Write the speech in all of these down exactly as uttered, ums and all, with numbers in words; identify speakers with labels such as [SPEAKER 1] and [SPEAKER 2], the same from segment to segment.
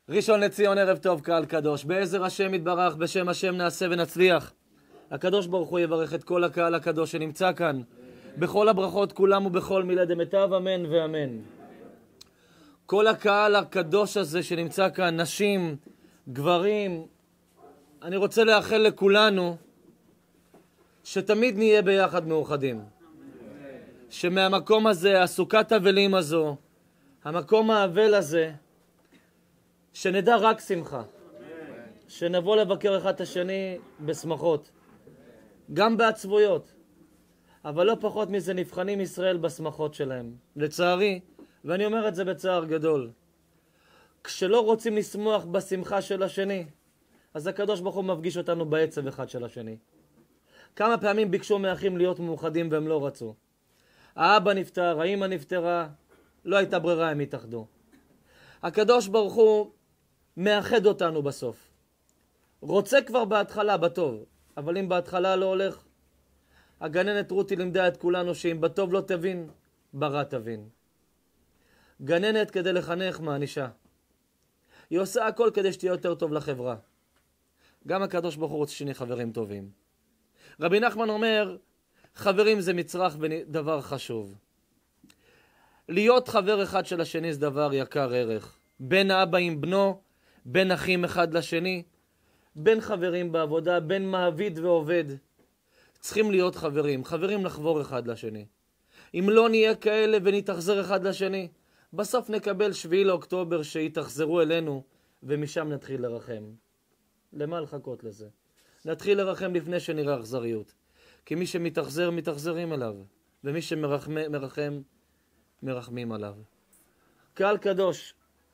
[SPEAKER 1] ראשון לציון, ערב טוב, קהל קדוש. בעזר השם יתברך, בשם השם נעשה ונצליח. הקדוש ברוך הוא יברך את כל הקהל הקדוש שנמצא כאן, בכל הברכות כולם ובכל מילה דמיטב, אמן ואמן. כל הקהל הקדוש הזה שנמצא כאן, נשים, גברים, אני רוצה לאחל לכולנו שתמיד נהיה ביחד מאוחדים. שמהמקום הזה, הסוכת אבלים הזו, המקום האבל הזה, שנדע רק שמחה. שנבוא לבקר אחד את השני בשמחות. גם בעצבויות. אבל לא פחות מזה נבחנים ישראל בשמחות שלהם. לצערי, ואני אומר את זה בצער גדול, כשלא רוצים לשמוח בשמחה של השני, אז הקדוש ברוך הוא מפגיש אותנו בעצב אחד של השני. כמה פעמים ביקשו מאחים להיות מאוחדים והם לא רצו. האבא נפטר, האמא נפטרה, לא הייתה ברירה, הם התאחדו. הקדוש ברוך הוא מאחד אותנו בסוף. רוצה כבר בהתחלה, בטוב, אבל אם בהתחלה לא הולך, הגננת רותי לימדה את כולנו שאם בטוב לא תבין, ברע תבין. גננת כדי לחנך מענישה. היא עושה הכל כדי שתהיה יותר טוב לחברה. גם הקדוש ברוך הוא רוצה שני חברים טובים. רבי נחמן אומר, חברים זה מצרך ודבר חשוב. להיות חבר אחד של השני זה דבר יקר ערך. בין האבא עם בנו, בין אחים אחד לשני, בין חברים בעבודה, בין מעביד ועובד. צריכים להיות חברים, חברים לחבור אחד לשני. אם לא נהיה כאלה ונתאכזר אחד לשני, בסוף נקבל שביעי לאוקטובר שיתאכזרו אלינו, ומשם נתחיל לרחם. למה לחכות לזה? נתחיל לרחם לפני שנראה אכזריות. כי מי שמתאכזר, מתאכזרים אליו. ומי שמרחם, מרחם, מרחמים עליו. קהל קדוש,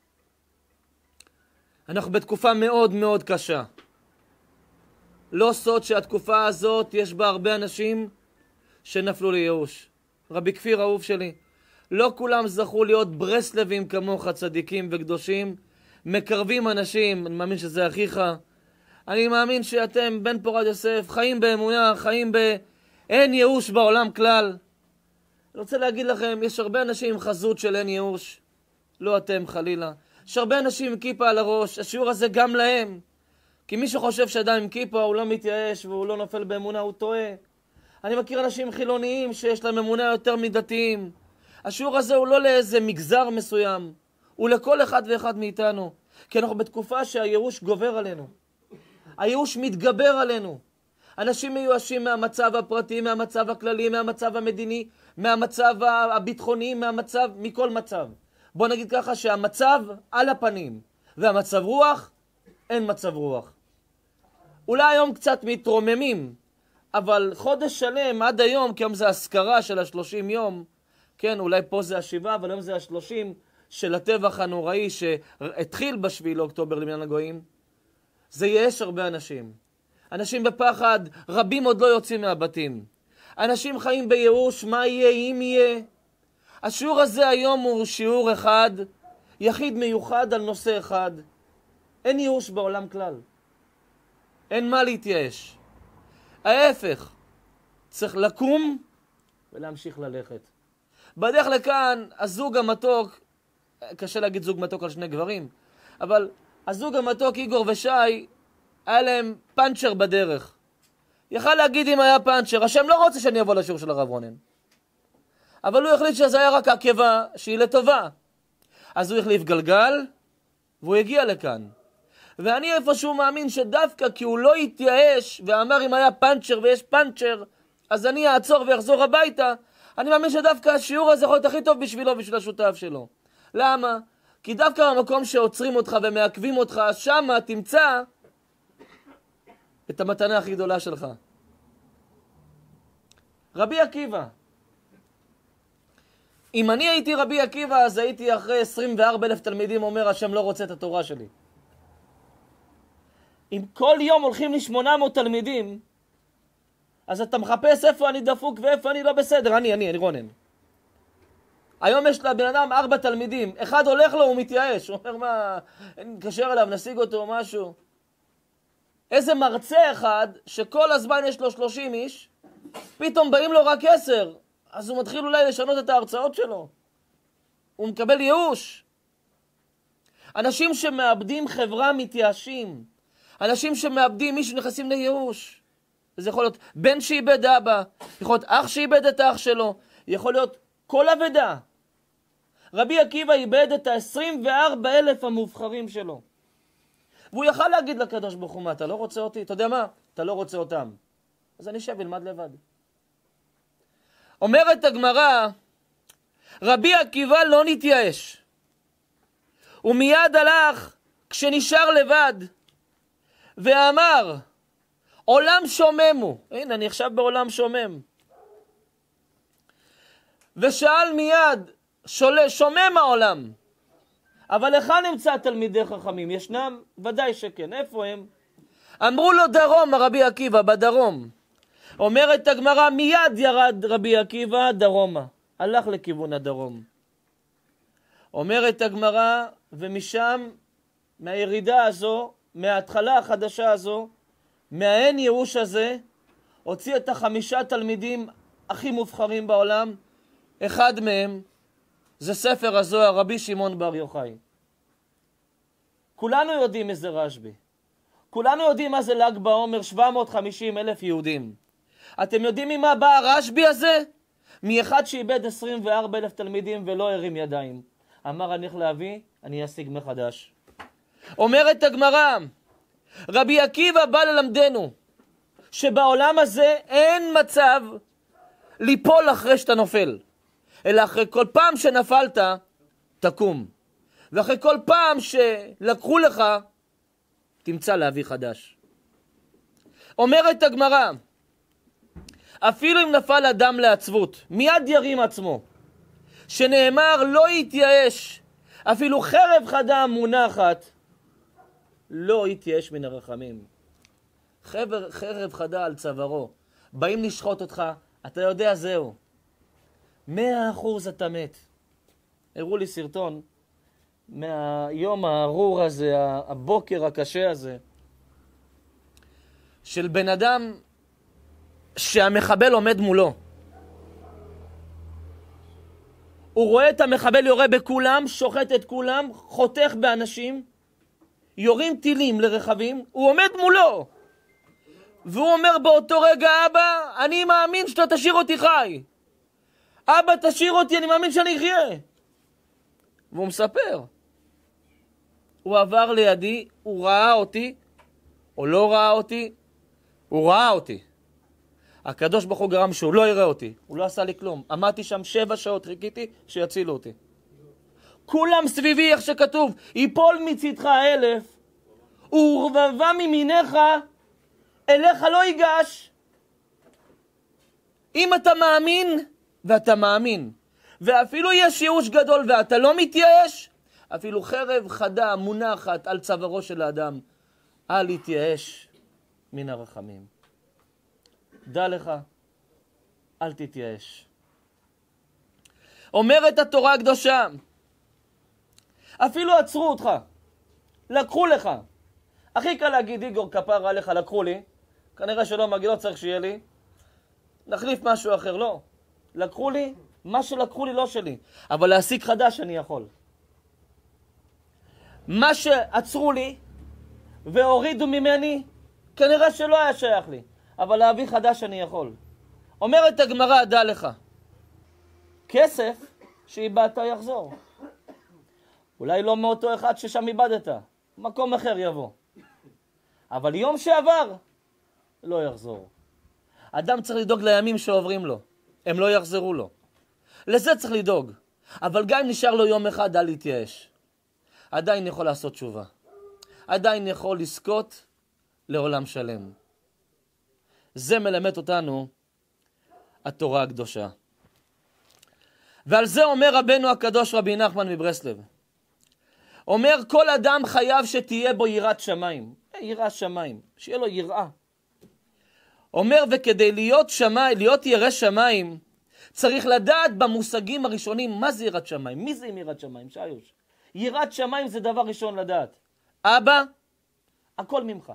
[SPEAKER 1] אנחנו בתקופה מאוד מאוד קשה. לא סוד שהתקופה הזאת יש בה הרבה אנשים שנפלו לייאוש. רבי כפיר אהוב שלי, לא כולם זכו להיות ברסלבים כמוך, צדיקים וקדושים, מקרבים אנשים, אני מאמין שזה אחיך. אני מאמין שאתם, בן פורת יוסף, חיים באמונה, חיים ב... אין ייאוש בעולם כלל. אני רוצה להגיד לכם, יש הרבה אנשים עם חזות של אין ייאוש. לא אתם חלילה. יש הרבה אנשים עם כיפה על הראש, השיעור הזה גם להם. כי מי שחושב שאדם עם כיפה הוא לא מתייאש והוא לא נופל באמונה, הוא טועה. אני מכיר אנשים חילוניים שיש להם אמונה יותר מדתיים. השיעור הזה הוא לא לאיזה מגזר מסוים, הוא לכל אחד ואחד מאיתנו. כי אנחנו בתקופה שהייאוש גובר עלינו. הייאוש מתגבר עלינו. אנשים מיואשים מהמצב הפרטי, מהמצב הכללי, מהמצב המדיני, מהמצב הביטחוני, מהמצב, מכל מצב. בוא נגיד ככה שהמצב על הפנים, והמצב רוח, אין מצב רוח. אולי היום קצת מתרוממים, אבל חודש שלם עד היום, כי היום זה הזכרה של השלושים יום, כן, אולי פה זה השבעה, אבל היום זה השלושים של הטבח הנוראי שהתחיל בשביעי לאוקטובר למען הגויים. זה יש הרבה אנשים. אנשים בפחד, רבים עוד לא יוצאים מהבתים. אנשים חיים בייאוש, מה יהיה, אם יהיה. השיעור הזה היום הוא שיעור אחד, יחיד מיוחד על נושא אחד. אין ייאוש בעולם כלל. אין מה להתייאש. ההפך, צריך לקום ולהמשיך ללכת. בדרך לכאן, הזוג המתוק, קשה להגיד זוג מתוק על שני גברים, אבל הזוג המתוק, איגור ושי, היה להם פנצ'ר בדרך. יכל להגיד אם היה פנצ'ר, השם לא רוצה שאני אבוא לשיעור של הרב רונן. אבל הוא החליט שזה היה רק עקבה שהיא לטובה. אז הוא החליף גלגל, והוא הגיע לכאן. ואני איפשהו מאמין שדווקא כי הוא לא התייאש, ואמר אם היה פנצ'ר ויש פנצ'ר, אז אני אעצור ויחזור הביתה, אני מאמין שדווקא השיעור הזה יכול להיות הכי טוב בשבילו ובשביל השותף שלו. למה? כי דווקא במקום שעוצרים אותך ומעכבים אותך, שמה תמצא את המתנה הכי גדולה שלך. רבי עקיבא. אם אני הייתי רבי עקיבא, אז הייתי אחרי עשרים וארבעה אלף תלמידים אומר, השם לא רוצה את התורה שלי. אם כל יום הולכים לי שמונה מאות תלמידים, אז אתה מחפש איפה אני דפוק ואיפה אני לא בסדר. אני, אני, אני רונן. היום יש לבן אדם ארבע תלמידים. אחד הולך לו, הוא מתייאש. הוא אומר, מה, נקשר אליו, נשיג אותו או משהו. איזה מרצה אחד, שכל הזמן יש לו שלושים איש, פתאום באים לו רק עשר. אז הוא מתחיל אולי לשנות את ההרצאות שלו. הוא מקבל ייאוש. אנשים שמאבדים חברה מתייאשים. אנשים שמאבדים מישהו נכנסים לייאוש. זה יכול להיות בן שאיבד אבא, יכול להיות אח שאיבד את האח שלו, יכול להיות כל אבדה. רבי עקיבא איבד את ה-עשרים וארבעה אלף המובחרים שלו. והוא יכל להגיד לקדוש ברוך הוא, מה, אתה לא רוצה אותי? אתה יודע מה? אתה לא רוצה אותם. אז אני אשב ילמד לבד. אומרת הגמרא, רבי עקיבא לא נתייאש. הוא מיד הלך כשנשאר לבד ואמר, עולם שומם הוא. הנה, אני עכשיו בעולם שומם. ושאל מיד, שולה, שומם העולם. אבל היכן נמצא תלמידי חכמים? ישנם? ודאי שכן. איפה הם? אמרו לו דרום, רבי עקיבא, בדרום. אומרת הגמרא, מיד ירד רבי עקיבא דרומה. הלך לכיוון הדרום. אומרת הגמרא, ומשם, מהירידה הזו, מההתחלה החדשה הזו, מהאין ייאוש הזה, הוציא את החמישה תלמידים הכי מובחרים בעולם. אחד מהם זה ספר הזוהר, רבי שמעון בר יוחאי. כולנו יודעים איזה רשב"י. כולנו יודעים מה זה ל"ג בעומר, שבע מאות וחמישים אלף יהודים. אתם יודעים ממה בא הרשב"י הזה? מאחד שאיבד עשרים וארבעה אלף תלמידים ולא הרים ידיים. אמר, אני הולך להביא, אני אשיג מחדש. אומרת הגמרא, רבי עקיבא בא ללמדנו שבעולם הזה אין מצב ליפול אחרי שאתה נופל, אלא אחרי כל פעם שנפלת תקום, ואחרי כל פעם שלקחו לך תמצא להביא חדש. אומרת הגמרא, אפילו אם נפל אדם לעצבות מיד ירים עצמו, שנאמר לא יתייאש, אפילו חרב חדה מונחת לא יתייאש מן הרחמים. חרב, חרב חדה על צווארו, באים לשחוט אותך, אתה יודע זהו, מאה אחוז אתה מת. הראו לי סרטון מהיום הארור הזה, הבוקר הקשה הזה, של בן אדם שהמחבל עומד מולו. הוא רואה את המחבל יורה בכולם, שוחט את כולם, חותך באנשים, יורים טילים לרכבים, הוא עומד מולו. והוא אומר באותו רגע, אבא, אני מאמין שאתה תשאיר אותי חי. אבא, תשאיר אותי, אני מאמין שאני אחיה. והוא מספר. הוא עבר לידי, הוא ראה אותי, או לא ראה אותי, הוא ראה אותי. הקדוש ברוך הוא גרם שהוא לא יראה אותי, הוא לא עשה לי כלום. עמדתי שם שבע שעות, חיכיתי שיצילו אותי. כולם סביבי, איך שכתוב, יפול מצדך אלף, ורבבה ממיניך, אליך לא ייגש. אם אתה מאמין, ואתה מאמין, ואפילו יש ייאוש גדול ואתה לא מתייאש, אפילו חרב חדה מונחת על צווארו של האדם, אל יתייאש מן הרחמים. דע לך, אל תתייאש. אומרת התורה הקדושה, אפילו עצרו אותך, לקחו לך. הכי קל להגיד, איגור, כפרה עליך, לקחו לי, כנראה שלא מגיע, לא צריך שיהיה לי, נחליף משהו אחר, לא. לקחו לי, מה שלקחו לי לא שלי, אבל להשיג חדש אני יכול. מה שעצרו לי והורידו ממני, כנראה שלא היה שייך לי, אבל להביא חדש אני יכול. אומרת הגמרא, דע לך, כסף שאיבדת יחזור. אולי לא מאותו אחד ששם איבדת, מקום אחר יבוא. אבל יום שעבר לא יחזור. אדם צריך לדאוג לימים שעוברים לו, הם לא יחזרו לו. לזה צריך לדאוג. אבל גם אם נשאר לו יום אחד, אל להתייאש. עדיין יכול לעשות תשובה. עדיין יכול לזכות לעולם שלם. זה מלמד אותנו התורה הקדושה. ועל זה אומר רבנו הקדוש רבי נחמן מברסלב. אומר, כל אדם חייב שתהיה בו יראת שמיים. יראת שמיים, שיהיה לו יראה. אומר, וכדי להיות שמיים, להיות ירא שמיים, צריך לדעת במושגים הראשונים מה זה יראת שמיים. מי זה עם יראת שמיים? שיוש. יראת שמיים זה דבר ראשון לדעת. אבא, הכל ממך.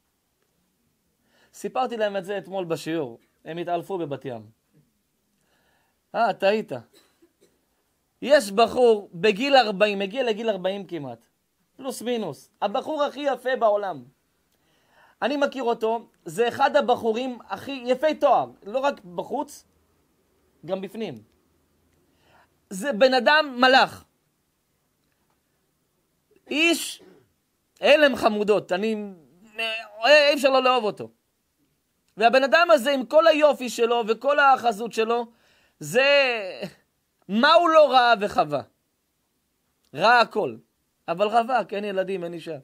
[SPEAKER 1] סיפרתי להם את זה אתמול בשיעור. הם התעלפו בבת ים. אה, אתה היית. יש בחור בגיל ארבעים, מגיע לגיל ארבעים כמעט. פלוס מינוס. הבחור הכי יפה בעולם. אני מכיר אותו, זה אחד הבחורים הכי יפי תואר, לא רק בחוץ, גם בפנים. זה בן אדם מלאך. איש אלם חמודות, אני, אי אפשר לא לאהוב אותו. והבן אדם הזה עם כל היופי שלו וכל החזות שלו, זה, מה הוא לא ראה וחווה? ראה הכל, אבל רווה, כי אין ילדים, אין אישה.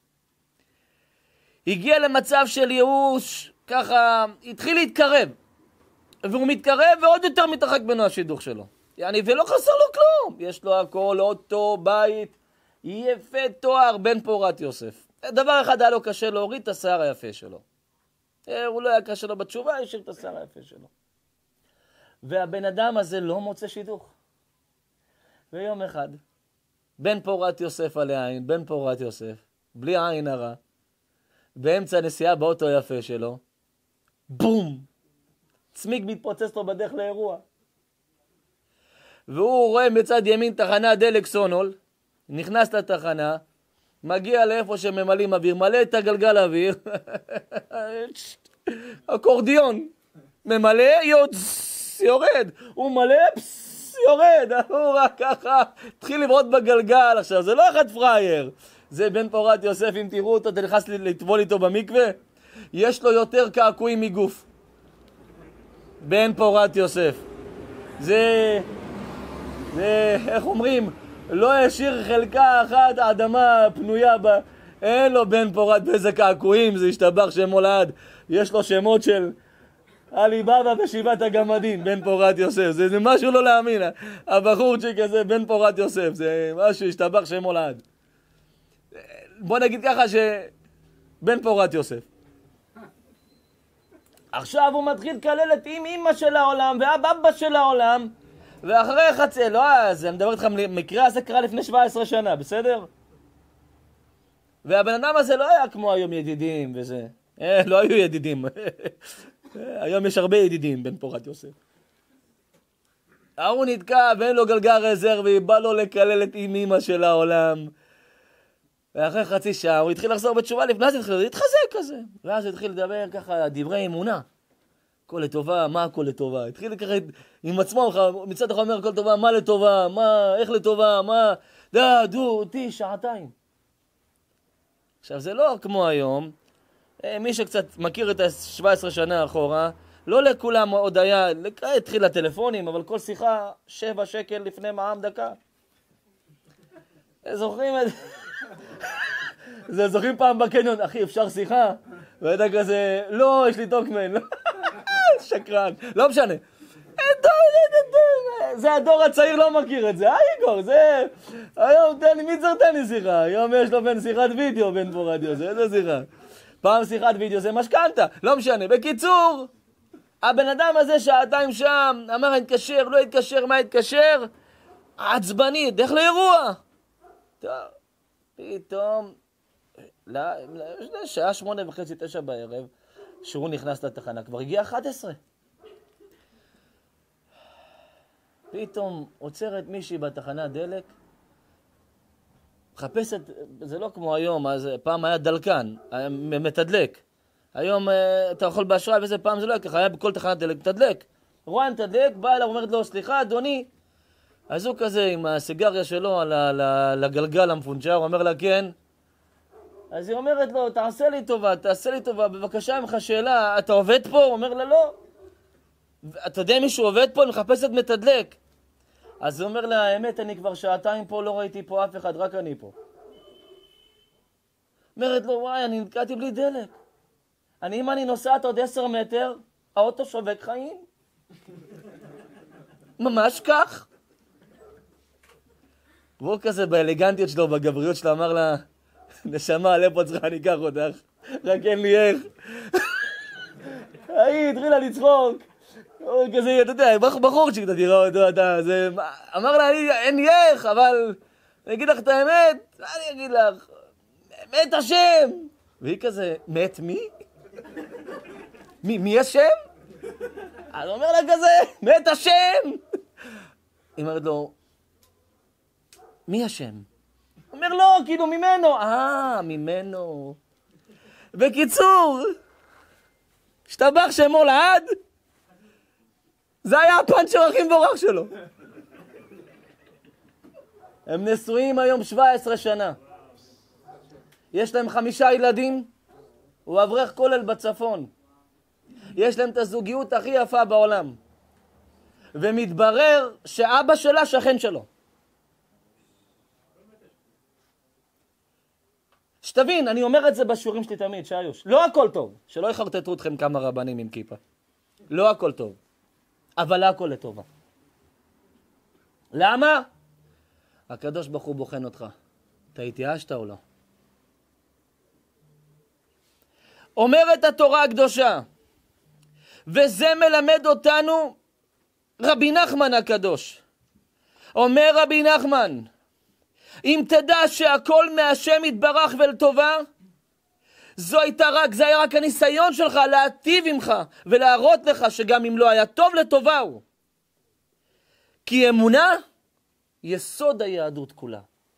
[SPEAKER 1] הגיע למצב של ייאוש, ככה, התחיל להתקרב. והוא מתקרב ועוד יותר מתרחק בנו השידוך שלו. יעני, ולא חסר לו כלום. יש לו הכל, אוטו, בית, יפה תואר, בן פורת יוסף. דבר אחד היה לו קשה להוריד את השיער היפה שלו. הוא לא היה קשה לו בתשובה, השאיר את השיער היפה שלו. והבן אדם הזה לא מוצא שידוך. ויום אחד, בן פורת יוסף עלי עין, בן פורת יוסף, בלי עין הרע, באמצע הנסיעה באוטו היפה שלו, בום! צמיג מתפוצץ לו בדרך לאירוע. והוא רואה מצד ימין תחנה דלק סונול, נכנס לתחנה, מגיע לאיפה שממלאים אוויר, מלא את הגלגל אוויר, אקורדיון, ממלא, יוצ, יורד, הוא מלא, פס, יורד, הוא רק ככה, התחיל לברות בגלגל. עכשיו, זה לא אחד פרייר, זה בן פורת יוסף, אם תראו אותו, תלחס לטבול איתו במקווה, יש לו יותר קעקועים מגוף. בן פורת יוסף. זה, זה, איך אומרים, לא השאיר חלקה אחת האדמה פנויה בה, אין לו בן פורת באיזה קעקועים, זה השתבח שם הולד. יש לו שמות של עלי בבא ושבעת הגמדים, בן פורת יוסף. זה, זה משהו לא להאמין, הבחורצ'יק הזה, בן פורת יוסף, זה משהו השתבח שם הולד. בוא נגיד ככה שבן פורת יוסף. עכשיו הוא מתחיל לקלל את עם אמא של העולם והבבא של העולם, ואחרי חצי, לא, אז אני מדבר איתך, מקרה הזה קרה לפני שבע עשרה שנה, בסדר? והבן אדם הזה לא היה כמו היום ידידים וזה, אה, לא היו ידידים. היום יש הרבה ידידים, בן פורת יוסף. הוא נתקע ואין לו גלגל רזרבי, בא לו לקלל את עם אמא של העולם. ואחרי חצי שעה הוא התחיל לחזור בתשובה, לפני זה התחיל להתחזק כזה. ואז הוא התחיל לדבר ככה דברי אמונה. הכל לטובה, מה הכל לטובה? התחיל ככה עם עצמו, מצד אחד אומר הכל טובה, מה לטובה, מה, איך לטובה, מה, דה, דו, אותי, שעתיים. עכשיו זה לא כמו היום, מי שקצת מכיר את ה-שבע עשרה שנה אחורה, לא לכולם עוד היה, התחיל הטלפונים, אבל כל שיחה שבע שקל לפני מע"מ דקה. זוכרים את זה? זה זוכרים פעם בקניון, אחי, אפשר שיחה? ואתה כזה, לא, יש לי טוקמן, שקרן, לא משנה. זה הדור הצעיר לא מכיר את זה, אה איגור, זה, היום תן לי, מי צריך תן לי שיחה? היום יש לו בין שיחת וידאו, בין פה רדיו, זה איזה שיחה. פעם שיחת וידאו זה משכנתה, לא משנה. בקיצור, הבן אדם הזה שעתיים שם, אמר התקשר, לא התקשר, מה התקשר? עצבני, דרך לאירוע. טוב, פתאום, שעה שמונה וחצי, תשע בערב, שהוא נכנס לתחנה, כבר הגיע אחת עשרה. פתאום עוצרת מישהי בתחנת דלק, מחפשת, זה לא כמו היום, אז פעם היה דלקן, מתדלק. היום אתה יכול באשראי וזה, פעם זה לא היה ככה, היה בכל תחנת דלק מתדלק. רואה מתדלק, בא אליו, אומרת לו, סליחה אדוני, אז הוא כזה עם הסיגריה שלו על הגלגל המפונצ'ר, הוא אומר לה כן. אז היא אומרת לו, תעשה לי טובה, תעשה לי טובה, בבקשה ממך שאלה, אתה עובד פה? הוא אומר לה לא. אתה יודע מישהו עובד פה? אני מחפשת מתדלק. אז הוא אומר לה, האמת, אני כבר שעתיים פה, לא ראיתי פה אף אחד, רק אני פה. אומרת לו, וואי, אני נתקעתי בלי דלק. אני, אם אני נוסעת עוד עשר מטר, האוטו שווק חיים. ממש כך. והוא כזה באלגנטיות שלו, בגבריות שלו, אמר לה, נשמה, לפה צריכה, אני אקח אותך, רק אין לי איך. היא התחילה לצחוק. הוא כזה, אתה יודע, בחורצ'יק, אתה תראה אותו, אתה, זה, אמר לה, אין לי איך, אבל אני אגיד לך את האמת, אני אגיד לך, מת השם. והיא כזה, מת מי? מי, מי השם? אז הוא אומר לה כזה, מת השם. היא אומרת לו, מי השם? אומר לא, כאילו ממנו. אה, ממנו. בקיצור, השתבח שמו לעד, זה היה הפאנצ'ר הכי מבורך שלו. הם נשואים היום שבע עשרה שנה. יש להם חמישה ילדים, הוא אברך כולל בצפון. יש להם את הזוגיות הכי יפה בעולם. ומתברר שאבא שלה שכן שלו. שתבין, אני אומר את זה בשיעורים שלי תמיד, שיוש. לא הכל טוב, שלא יחרטטו אתכם כמה רבנים עם כיפה. לא הכל טוב, אבל לא הכל לטובה. למה? הקדוש ברוך הוא בוחן אותך. אתה התייאשת או לא? אומרת התורה הקדושה, וזה מלמד אותנו רבי נחמן הקדוש. אומר רבי נחמן, אם תדע שהכל מהשם יתברך ולטובה, זו הייתה רק, זה היה רק הניסיון שלך להטיב עמך ולהראות לך שגם אם לא היה טוב לטובה הוא. כי אמונה יסוד היהדות כולה.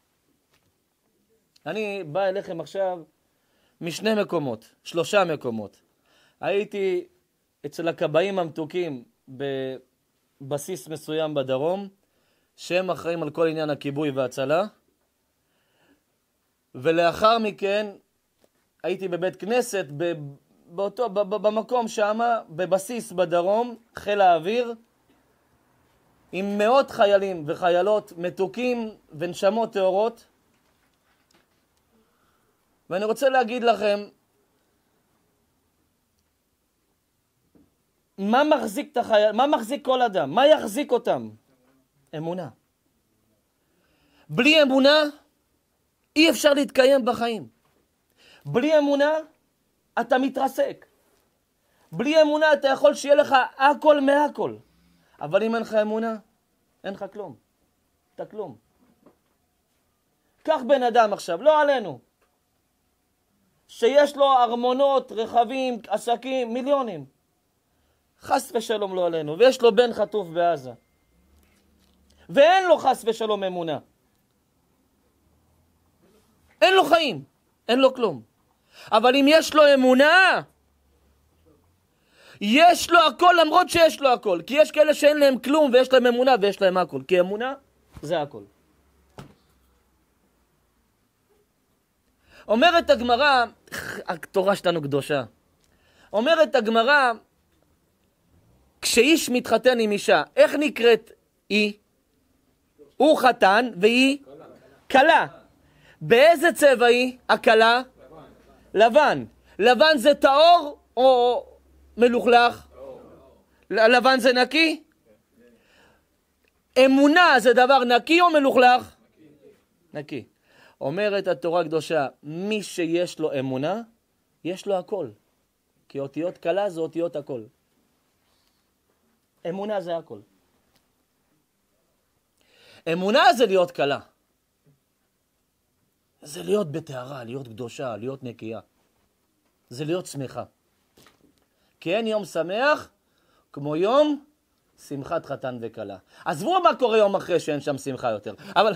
[SPEAKER 1] אני בא אליכם עכשיו משני מקומות, שלושה מקומות. הייתי אצל הכבאים המתוקים בבסיס מסוים בדרום, שהם אחראים על כל עניין הכיבוי והצלה. ולאחר מכן הייתי בבית כנסת, באותו, במקום שם, בבסיס בדרום, חיל האוויר, עם מאות חיילים וחיילות מתוקים ונשמות טהורות. ואני רוצה להגיד לכם, מה מחזיק את החייל, מה מחזיק כל אדם? מה יחזיק אותם? אמונה. בלי אמונה אי אפשר להתקיים בחיים. בלי אמונה אתה מתרסק. בלי אמונה אתה יכול שיהיה לך הכל מהכל. אבל אם אין לך אמונה, אין לך כלום. אתה כלום. קח בן אדם עכשיו, לא עלינו, שיש לו ארמונות, רכבים, עסקים, מיליונים. חס ושלום לא עלינו. ויש לו בן חטוף בעזה. ואין לו חס ושלום אמונה. אין לו חיים. אין לו כלום. אבל אם יש לו אמונה, יש לו הכל למרות שיש לו הכל. כי יש כאלה שאין להם כלום ויש להם אמונה ויש להם הכל. כי אמונה זה הכל. אומרת הגמרא, התורה שלנו קדושה. אומרת הגמרא, כשאיש מתחתן עם אישה, איך נקראת היא? הוא חתן והיא כלה. באיזה צבע היא הכלה? לבן. לבן זה טהור או מלוכלך? לבן זה נקי? אמונה זה דבר נקי או מלוכלך? נקי. אומרת התורה הקדושה, מי שיש לו אמונה, יש לו הכל. כי אותיות כלה זה אותיות הכל. אמונה זה הכל. אמונה זה להיות כלה. זה להיות בטהרה, להיות קדושה, להיות נקייה. זה להיות שמחה. כי אין יום שמח כמו יום שמחת חתן וכלה. עזבו מה קורה יום אחרי שאין שם שמחה יותר. אבל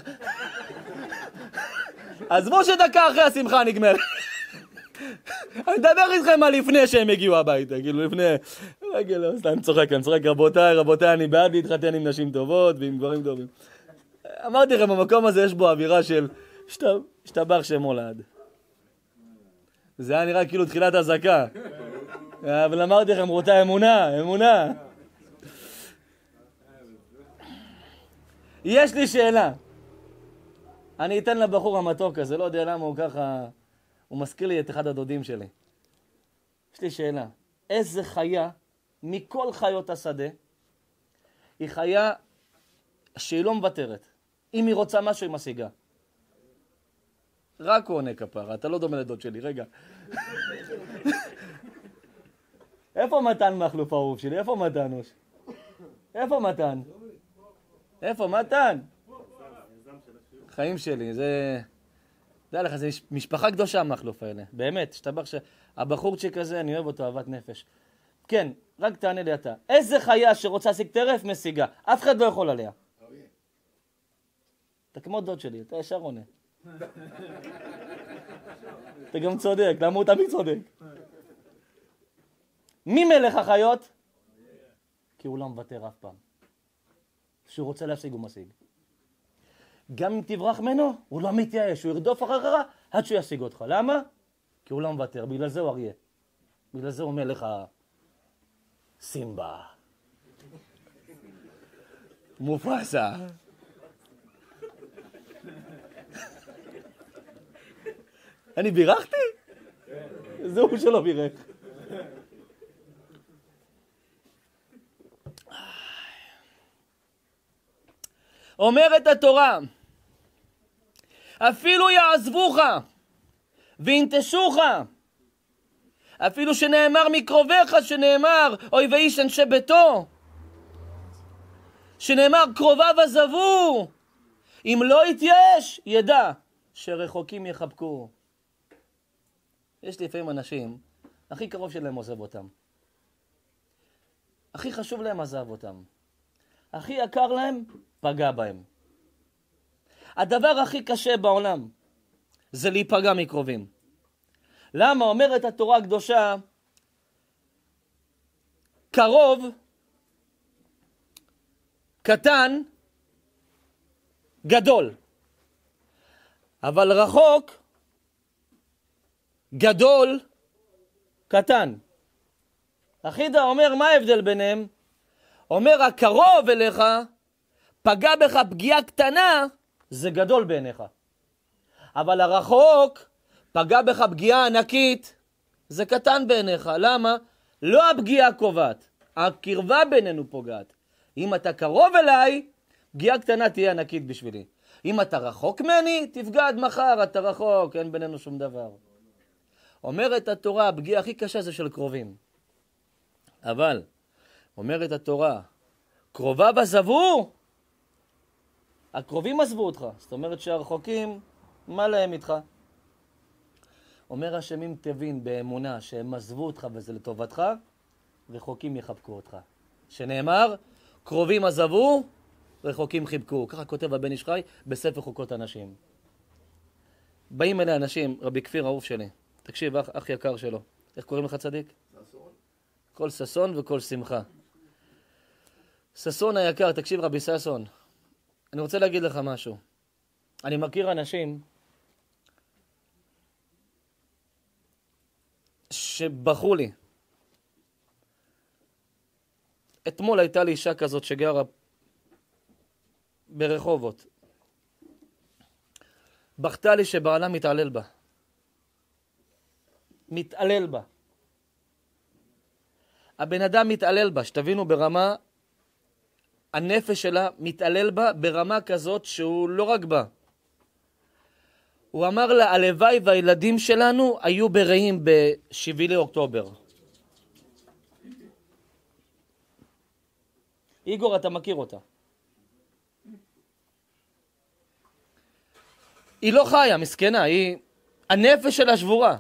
[SPEAKER 1] עזבו שדקה אחרי השמחה נגמר. אני מדבר איתכם על לפני שהם הגיעו הביתה, כאילו לפני, רגע, לא, סתם צוחק, אני צוחק, רבותיי, רבותיי, אני בעד להתחתן עם נשים טובות ועם דברים טובים. אמרתי לכם, במקום הזה יש בו אווירה של השתבח שמו לעד. זה היה נראה כאילו תחילת הזקה. אבל אמרתי לכם, רבותיי, אמונה, אמונה. יש לי שאלה. אני אתן לבחור המתוק הזה, לא יודע למה הוא ככה, הוא מזכיר לי את אחד הדודים שלי. יש לי שאלה. איזה חיה מכל חיות השדה היא חיה שהיא לא מוותרת? אם היא רוצה משהו היא משיגה. רק הוא עונה כפרה, אתה לא דומה לדוד שלי, רגע. איפה מתן מהחלוף האהוב שלי? איפה מתן? איפה מתן? איפה מתן? חיים שלי, זה... יודע לך, זה משפחה קדושה מהחלוף האלה. באמת, שתבח שהבחורצ'יק הזה, אני אוהב אותו, אהבת נפש. כן, רק תענה לי אתה. איזה חיה שרוצה להשיג טרף משיגה? אף אחד לא יכול עליה. אתה כמו דוד שלי, אתה ישר עונה. אתה גם צודק, למה הוא תמיד צודק? מי מלך החיות? כי הוא לא מוותר אף פעם. כשהוא רוצה להשיג הוא משיג. גם אם תברח ממנו, הוא לא מתייאש, הוא ירדוף אחריך עד שהוא ישיג אותך. למה? כי הוא לא מוותר, בגלל זה הוא אריה. בגלל זה הוא מלך סימבה. מופסה. אני בירכתי? זהו שלא בירך. אומרת התורה, אפילו יעזבוך וינטשוך, אפילו שנאמר מקרוביך, שנאמר אוי ואיש אנשי ביתו, שנאמר קרוביו עזבו, אם לא יתייאש ידע שרחוקים יחבקו. יש לפעמים אנשים, הכי קרוב שלהם עוזב אותם, הכי חשוב להם עזב אותם, הכי יקר להם פגע בהם. הדבר הכי קשה בעולם זה להיפגע מקרובים. למה? אומרת התורה הקדושה, קרוב, קטן, גדול. אבל רחוק, גדול, קטן. החידה אומר, מה ההבדל ביניהם? אומר, הקרוב אליך, פגע בך פגיעה קטנה, זה גדול בעיניך. אבל הרחוק, פגע בך פגיעה ענקית, זה קטן בעיניך. למה? לא הפגיעה קובעת, הקרבה בינינו פוגעת. אם אתה קרוב אליי, פגיעה קטנה תהיה ענקית בשבילי. אם אתה רחוק ממני, תפגע עד מחר, אתה רחוק, אין בינינו שום דבר. אומרת התורה, הפגיעה הכי קשה זה של קרובים. אבל, אומרת התורה, קרוביו עזבו, הקרובים עזבו אותך. זאת אומרת שהרחוקים, מה להם איתך? אומר השם, אם תבין באמונה שהם עזבו אותך וזה לטובתך, רחוקים יחבקו אותך. שנאמר, קרובים עזבו, רחוקים חיבקו. ככה כותב הבן איש חי בספר חוקות אנשים. באים אלה אנשים, רבי כפיר אהוב שלי, תקשיב, אח, אח יקר שלו. איך קוראים לך צדיק? ססון. כל ססון וכל שמחה. ססון היקר, תקשיב רבי ססון, אני רוצה להגיד לך משהו. אני מכיר אנשים שבחרו לי. אתמול הייתה לי אישה כזאת שגרה ברחובות. בכתה לי שבעלה מתעלל בה. מתעלל בה. הבן אדם מתעלל בה, שתבינו ברמה, הנפש שלה מתעלל בה ברמה כזאת שהוא לא רק בה. הוא אמר לה, הלוואי והילדים שלנו היו ברעים בשביעי לאוקטובר. איגור, אתה מכיר אותה. היא לא חיה, מסכנה, היא... הנפש שלה שבורה.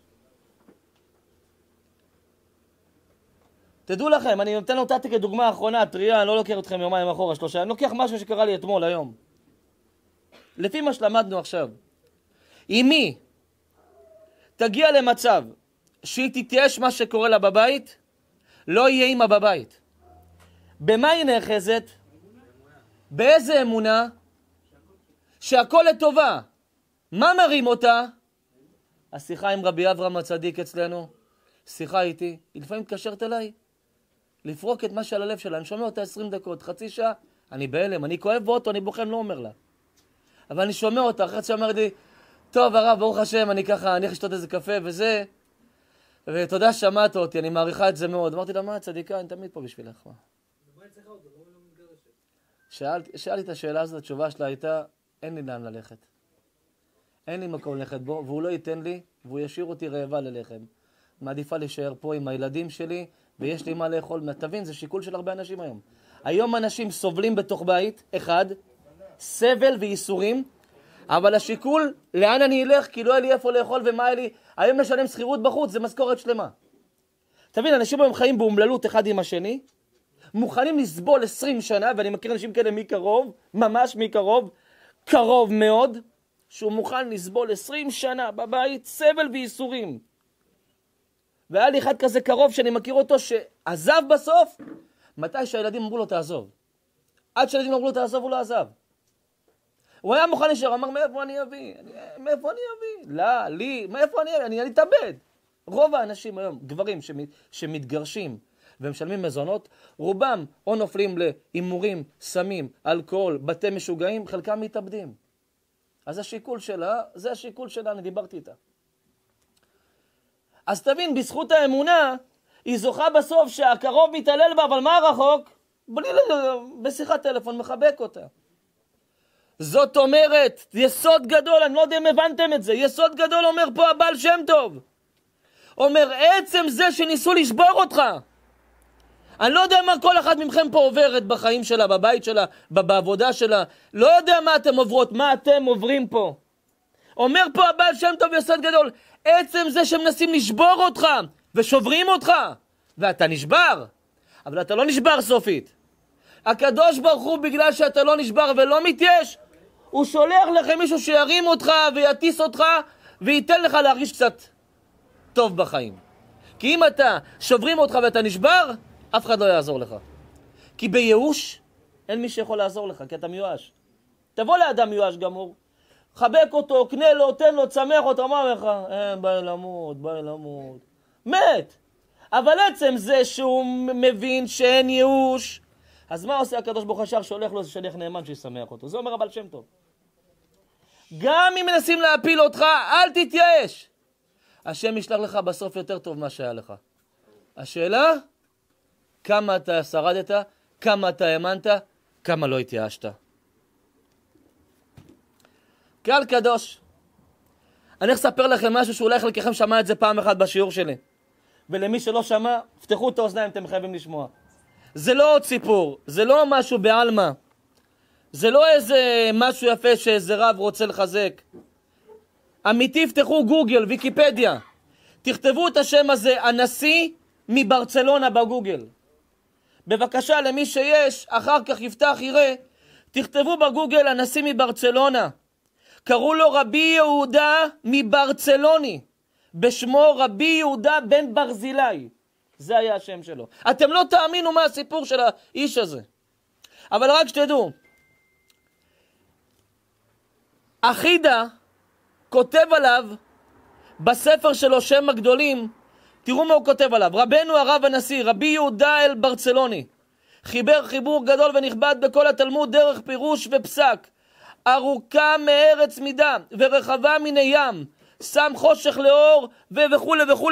[SPEAKER 1] תדעו לכם, אני נותן אותה כדוגמה האחרונה, טריה, אני לא לוקח אתכם יומיים אחורה, שלושה, אני לוקח משהו שקרה לי אתמול, היום. לפי מה שלמדנו עכשיו. אם מי תגיע למצב שהיא תתייאש מה שקורה לה בבית, לא יהיה אימא בבית. במה היא נאחזת? באיזה אמונה? שהכל לטובה. מה מרים אותה? השיחה עם רבי אברהם הצדיק אצלנו, שיחה איתי, היא לפעמים מתקשרת אליי, לפרוק את מה שעל הלב שלה, אני שומע אותה עשרים דקות, חצי שעה, אני בהלם, אני כואב באוטו, אני בוחן, לא אומר לה. אבל אני שומע אותה, אחרי שאומרת לי, טוב הרב, ברוך השם, אני ככה, אני איך לשתות איזה קפה וזה, ותודה שמעת אותי, אני מעריכה את זה מאוד. אמרתי לה, מה צדיקה, אני תמיד פה בשבילך. שאלתי את השאלה הזאת, התשובה שלה הייתה, אין לי לאן ללכת. אין לי מקום ללכת בו, והוא לא ייתן לי, והוא ישאיר אותי רעבה ללחם. מעדיפה להישאר פה עם הילדים שלי, ויש לי מה לאכול. תבין, זה שיקול של הרבה אנשים היום. היום אנשים סובלים בתוך בית, אחד, סבל וייסורים, אבל השיקול, לאן אני אלך, כי לא היה לי איפה לאכול ומה היה לי, היום משלם שכירות בחוץ, זה משכורת שלמה. תבין, אנשים היום חיים באומללות אחד עם השני, מוכנים לסבול עשרים שנה, ואני מכיר אנשים כאלה מקרוב, ממש מקרוב, קרוב מאוד, שהוא מוכן לסבול עשרים שנה בבית, סבל וייסורים. והיה לי אחד כזה קרוב שאני מכיר אותו, שעזב בסוף, מתי שהילדים אמרו לו תעזוב. עד שהילדים אמרו לו תעזוב, הוא לא עזב. הוא היה מוכן להישאר, אמר, מאיפה אני אביא? אני, מאיפה אני אביא? לא, לי, מאיפה אני אביא? אני אני אתאבד. רוב האנשים היום, גברים שמת, שמתגרשים ומשלמים מזונות, רובם או נופלים להימורים, סמים, אלכוהול, בתי משוגעים, חלקם מתאבדים. אז השיקול שלה, זה השיקול שלה, אני דיברתי איתה. אז תבין, בזכות האמונה, היא זוכה בסוף שהקרוב מתעלל בה, אבל מה רחוק? בלי בשיחת טלפון מחבק אותה. זאת אומרת, יסוד גדול, אני לא יודע אם הבנתם את זה, יסוד גדול אומר פה הבעל שם טוב. אומר, עצם זה שניסו לשבור אותך. אני לא יודע מה כל אחד מכם פה עוברת בחיים שלה, בבית שלה, בעבודה שלה. לא יודע מה אתם עוברות, מה אתם עוברים פה. אומר פה הבעל שם טוב יסוד גדול, עצם זה שמנסים לשבור אותך ושוברים אותך, ואתה נשבר, אבל אתה לא נשבר סופית. הקדוש ברוך הוא, בגלל שאתה לא נשבר ולא מתייש, הוא שולח לכם מישהו שירים אותך ויטיס אותך וייתן לך להרגיש קצת טוב בחיים. כי אם אתה שוברים אותך ואתה נשבר, אף אחד לא יעזור לך. כי בייאוש אין מי שיכול לעזור לך, כי אתה מיואש. תבוא לאדם מיואש גמור, חבק אותו, קנה לו, תן לו, צמח אותו, מה לך? אה, ביי למות, ביי למות. מת. אבל עצם זה שהוא מבין שאין ייאוש, אז מה עושה הקדוש ברוך הוא? ישר שולח לו איזה שליח נאמן שישמח אותו. זה אומר הבעל שם טוב. גם אם מנסים להפיל אותך, אל תתייאש. השם ישלח לך בסוף יותר טוב מה שהיה לך. השאלה, כמה אתה שרדת, כמה אתה האמנת, כמה לא התייאשת. קהל קדוש, אני אספר לכם משהו שאולי חלקכם שמע את זה פעם אחת בשיעור שלי. ולמי שלא שמע, פתחו את האוזניים, אתם חייבים לשמוע. זה לא עוד סיפור, זה לא משהו בעלמא. זה לא איזה משהו יפה שאיזה רב רוצה לחזק. אמיתי, פתחו גוגל, ויקיפדיה. תכתבו את השם הזה, הנשיא מברצלונה בגוגל. בבקשה, למי שיש, אחר כך יפתח, יראה. תכתבו בגוגל, הנשיא מברצלונה. קראו לו רבי יהודה מברצלוני. בשמו רבי יהודה בן ברזילי. זה היה השם שלו. אתם לא תאמינו מה הסיפור של האיש הזה. אבל רק שתדעו. אחידה כותב עליו בספר שלו שם הגדולים. תראו מה הוא כותב עליו. רבנו הרב הנשיא, רבי יהודה אל ברצלוני. חיבר חיבור גדול ונכבד בכל התלמוד דרך פירוש ופסק. ארוכה מארץ מידה ורחבה מן הים. שם חושך לאור וכו' וכו'.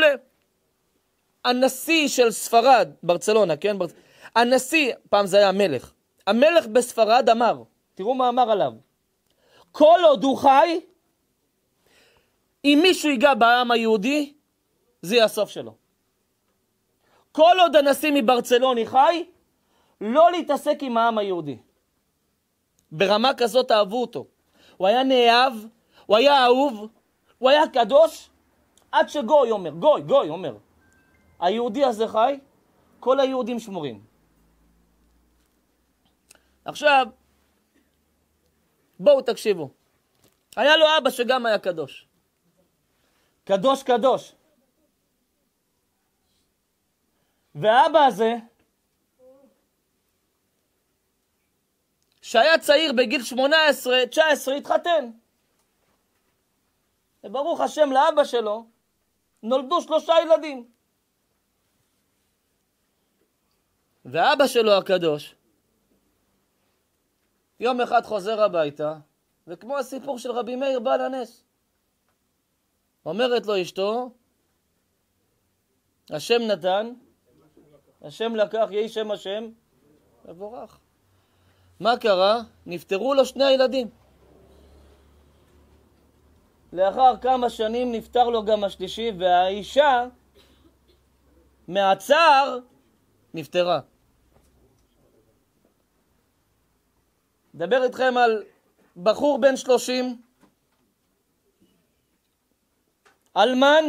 [SPEAKER 1] הנשיא של ספרד, ברצלונה, כן? ברצ... הנשיא, פעם זה היה המלך. המלך בספרד אמר, תראו מה אמר עליו. כל עוד הוא חי, אם מישהו ייגע בעם היהודי, זה יהיה הסוף שלו. כל עוד הנשיא מברצלוני חי, לא להתעסק עם העם היהודי. ברמה כזאת אהבו אותו. הוא היה נאהב, הוא היה אהוב, הוא היה קדוש, עד שגוי אומר, גוי, גוי אומר. היהודי הזה חי, כל היהודים שמורים. עכשיו, בואו תקשיבו. היה לו אבא שגם היה קדוש. קדוש קדוש. והאבא הזה, שהיה צעיר בגיל שמונה עשרה, תשע עשרה, התחתן. וברוך השם לאבא שלו, נולדו שלושה ילדים. ואבא שלו הקדוש, יום אחד חוזר הביתה, וכמו הסיפור של רבי מאיר בעל הנס, אומרת לו אשתו, השם נתן, השם לקח, יהי שם השם, מבורך. מה קרה? נפטרו לו שני הילדים. לאחר כמה שנים נפטר לו גם השלישי, והאישה מהצער נפטרה. דבר איתכם על בחור בן שלושים, אלמן,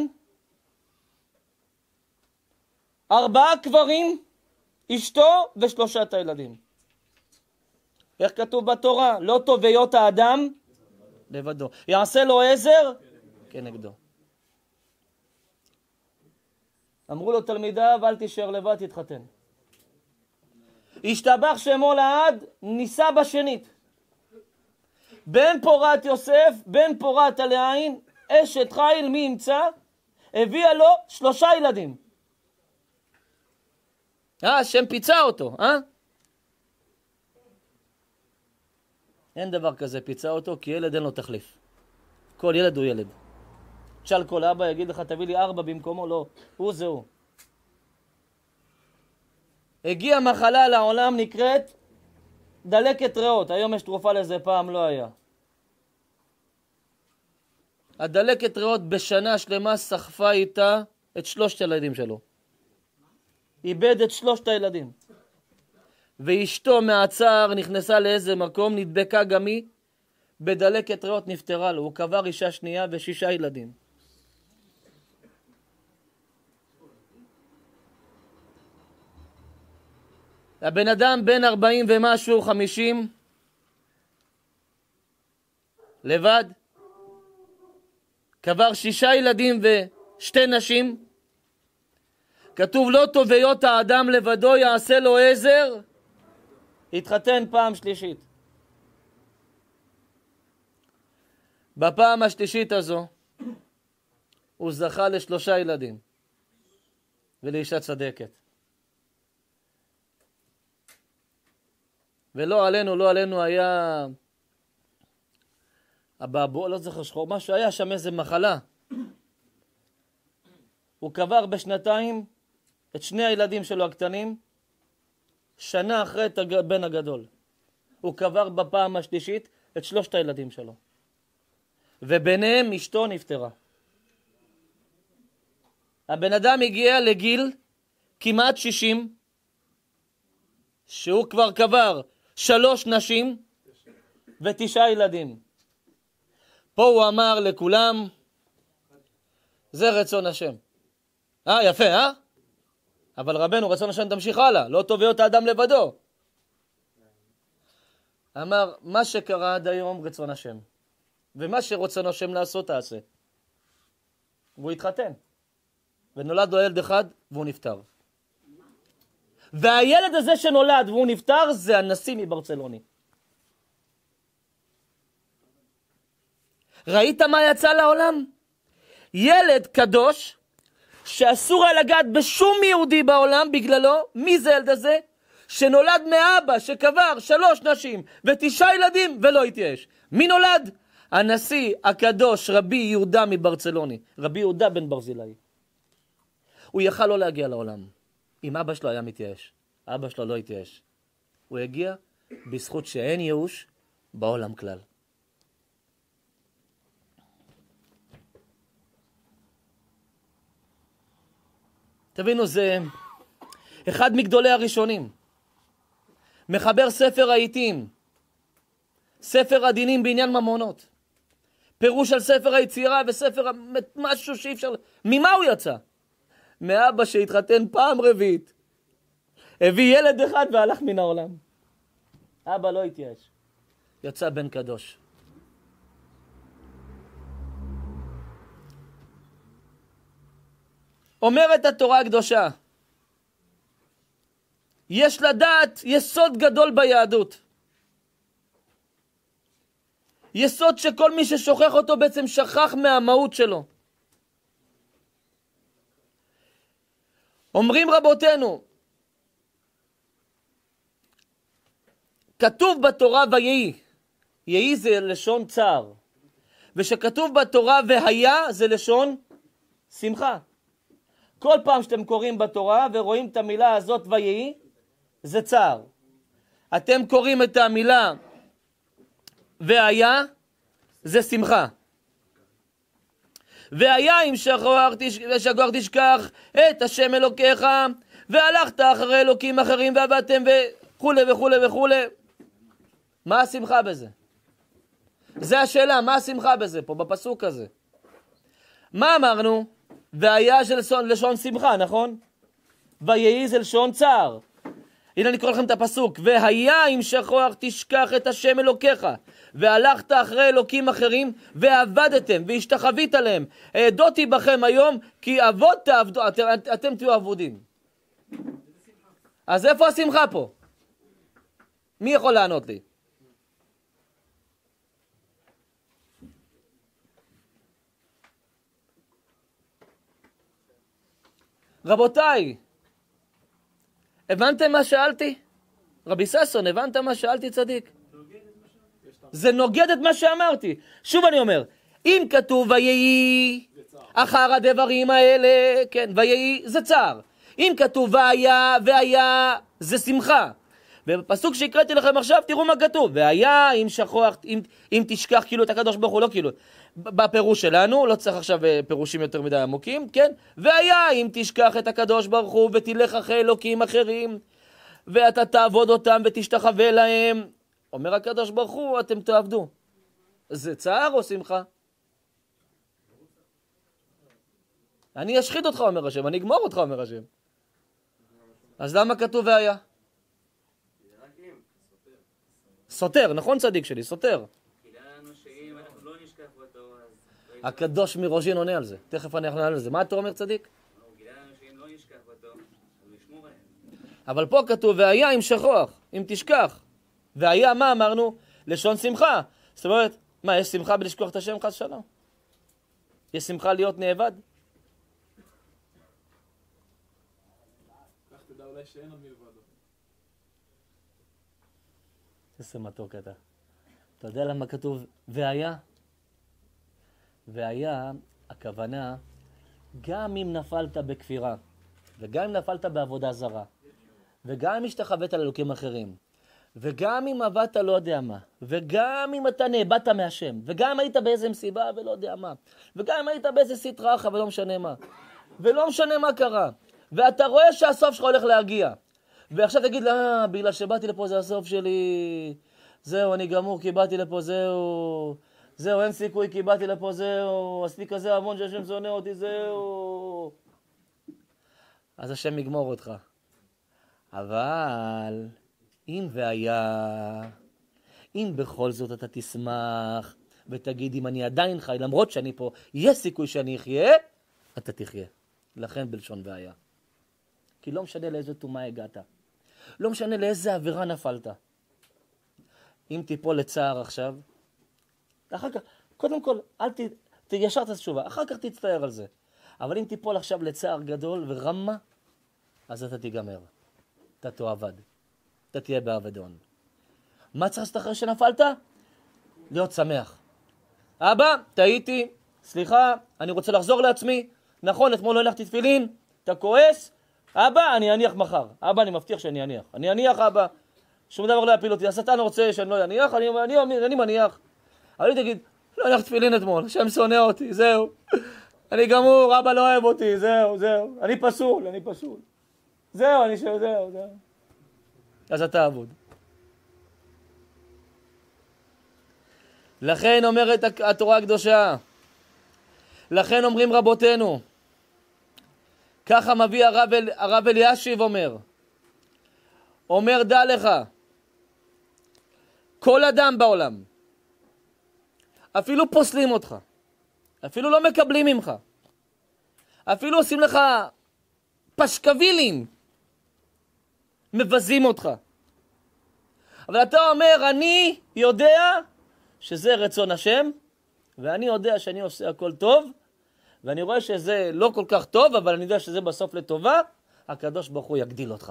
[SPEAKER 1] ארבעה קברים, אשתו ושלושת הילדים. איך כתוב בתורה? לא טוב היות האדם לבדו. יעשה לו עזר כנגדו. אמרו לו תלמידיו, אל תישאר לבד, תתחתן. השתבח שמו לעד, ניסה בשנית. בן פורת יוסף, בן פורת עליין, אשת חיל מי ימצא, הביאה לו שלושה ילדים. אה, השם פיצה אותו, אה? אין דבר כזה, פיצה אותו, כי ילד אין לו תחליף. כל ילד הוא ילד. תשאל כל אבא, יגיד לך, תביא לי ארבע במקומו, לא, הוא זה הוא. הגיעה מחלה לעולם נקראת דלקת ריאות. היום יש תרופה לזה, פעם לא היה. הדלקת ריאות בשנה שלמה סחפה איתה את שלושת הילדים שלו. איבד את שלושת הילדים. ואשתו מהצער נכנסה לאיזה מקום, נדבקה גם היא, בדלקת ריאות נפטרה לו. הוא קבר אישה שנייה ושישה ילדים. הבן אדם בן ארבעים ומשהו, חמישים, לבד, קבר שישה ילדים ושתי נשים. כתוב לא טוב היות האדם לבדו, יעשה לו עזר, התחתן פעם שלישית. בפעם השלישית הזו הוא זכה לשלושה ילדים ולאישה צדקת. ולא עלינו, לא עלינו היה הבאבו, לא זוכר שחור, משהו, היה שם איזה מחלה. הוא קבר בשנתיים את שני הילדים שלו הקטנים, שנה אחרי את הבן הגדול. הוא קבר בפעם השלישית את שלושת הילדים שלו. וביניהם אשתו נפטרה. הבן אדם הגיע לגיל כמעט שישים, שהוא כבר קבר שלוש נשים ותשעה ילדים. פה הוא אמר לכולם, זה רצון השם. אה, יפה, אה? אבל רבנו, רצון השם תמשיך הלאה, לא טוב להיות האדם לבדו. אמר, מה שקרה עד היום רצון השם. ומה שרצון השם לעשות תעשה. והוא התחתן. ונולד לו ילד אחד והוא נפטר. והילד הזה שנולד והוא נפטר זה הנשיא מברצלוני. ראית מה יצא לעולם? ילד קדוש שאסור היה לגעת בשום יהודי בעולם בגללו. מי זה ילד הזה? שנולד מאבא שקבר שלוש נשים ותשעה ילדים ולא התייאש. מי נולד? הנשיא הקדוש רבי יהודה מברצלוני, רבי יהודה בן ברזילי. הוא יכל לא להגיע לעולם אם אבא שלו היה מתייאש. אבא שלו לא התייאש. הוא הגיע בזכות שאין ייאוש בעולם כלל. תבינו, זה אחד מגדולי הראשונים. מחבר ספר העיתים, ספר הדינים בעניין ממונות. פירוש על ספר היצירה וספר משהו שאי אפשר... ממה הוא יצא? מאבא שהתחתן פעם רביעית. הביא ילד אחד והלך מן העולם. אבא לא התייאש. יצא בן קדוש. אומרת התורה הקדושה, יש לדעת יסוד גדול ביהדות. יסוד שכל מי ששוכח אותו בעצם שכח מהמהות שלו. אומרים רבותינו, כתוב בתורה ויהי, יהי זה לשון צער, ושכתוב בתורה והיה זה לשון שמחה. כל פעם שאתם קוראים בתורה ורואים את המילה הזאת ויהי, זה צער. אתם קוראים את המילה והיה, זה שמחה. והיה אם שגוח תשכח את השם אלוקיך, והלכת אחרי אלוקים אחרים ועבדתם וכו' וכו' וכו'. מה השמחה בזה? זה השאלה, מה השמחה בזה פה בפסוק הזה? מה אמרנו? והיה של לשון, לשון שמחה, נכון? ויהי זה לשון צער. הנה אני קורא לכם את הפסוק. והיה אם שכוח תשכח את השם אלוקיך, והלכת אחרי אלוקים אחרים, ועבדתם, והשתחווית להם. העדותי בכם היום, כי אבות תעבדו, אתם, אתם תהיו עבודים. אז איפה השמחה פה? מי יכול לענות לי? רבותיי, הבנתם מה שאלתי? רבי ששון, הבנת מה שאלתי צדיק? זה נוגד את מה שאמרתי. שוב אני אומר, אם כתוב ויהי אחר הדברים האלה, כן, ויהי זה צער. אם כתוב והיה, והיה זה שמחה. ובפסוק שהקראתי לכם עכשיו, תראו מה כתוב. והיה אם שכוח, אם, אם תשכח כאילו את הקדוש ברוך הוא, לא כאילו. בפירוש שלנו, לא צריך עכשיו פירושים יותר מדי עמוקים, כן? והיה אם תשכח את הקדוש ברוך הוא ותלך אחרי אלוקים אחרים, ואתה תעבוד אותם ותשתחווה להם. אומר הקדוש ברוך הוא, אתם תעבדו. זה צער או שמחה? אני אשחית אותך, אומר השם, אני אגמור אותך, אומר השם. אז למה כתוב והיה? סותר, נכון צדיק שלי, סותר. הקדוש מראשין עונה על זה, תכף אני אענה על זה. מה אתה אומר צדיק? אבל פה כתוב והיה אם שכוח, אם תשכח. והיה מה אמרנו? לשון שמחה. זאת אומרת, מה, יש שמחה בלשכוח את השם חס שלום? יש שמחה להיות נאבד?
[SPEAKER 2] כך תדע אולי שאין עוד מלבדו.
[SPEAKER 1] איזה מתוק אתה. אתה יודע למה כתוב והיה? והיה, הכוונה, גם אם נפלת בכפירה, וגם אם נפלת בעבודה זרה, וגם אם השתחווית לאלוקים אחרים, וגם אם עבדת לא יודע מה, וגם אם אתה נאבדת מהשם, וגם אם היית באיזה מסיבה ולא יודע מה, וגם אם היית באיזה סטרה אחת ולא משנה מה, ולא משנה מה קרה, ואתה רואה שהסוף שלך הולך להגיע, ועכשיו תגיד לה, אה, בגלל שבאתי לפה זה הסוף שלי, זהו, אני גמור, כי באתי לפה, זהו, זהו, אין סיכוי, כי באתי לפה, זהו, עשיתי כזה המון שהשם שונא אותי, זהו. אז השם יגמור אותך. אבל אם והיה, אם בכל זאת אתה תשמח ותגיד אם אני עדיין חי, למרות שאני פה, יש סיכוי שאני אחיה, אתה תחיה. לכן בלשון והיה. כי לא משנה לאיזה תומה הגעת. לא משנה לאיזה עבירה נפלת. אם תיפול לצער עכשיו, אחר כך, קודם כל, אל ת, תיישר את התשובה, אחר כך תצטער על זה. אבל אם תיפול עכשיו לצער גדול ורמה, אז אתה תיגמר. אתה תאבד. אתה תהיה באבדון. מה צריך לעשות אחרי שנפלת? להיות שמח. אבא, טעיתי, סליחה, אני רוצה לחזור לעצמי. נכון, אתמול לא הנחתי תפילין, אתה כועס? אבא, אני אניח מחר. אבא, אני מבטיח שאני אניח. אני אניח, אבא. שום דבר לא יפיל אותי. השטן רוצה שאני לא אניח, אני, אני, אני, אני מניח. אבל היא תגיד, לא הנחת תפילין אתמול, השם שונא אותי, זהו. אני גמור, אבא לא אוהב אותי, זהו, זהו. אני פסול, אני פסול. זהו, אני שואל, זהו, זהו. אז אתה עבוד. לכן אומרת התורה הקדושה, לכן אומרים רבותינו, ככה מביא הרב, אל, הרב אלישיב אומר, אומר דע לך, כל אדם בעולם, אפילו פוסלים אותך, אפילו לא מקבלים ממך, אפילו עושים לך פשקבילים, מבזים אותך. אבל אתה אומר, אני יודע שזה רצון השם, ואני יודע שאני עושה הכל טוב, ואני רואה שזה לא כל כך טוב, אבל אני יודע שזה בסוף לטובה, הקדוש ברוך הוא יגדיל אותך.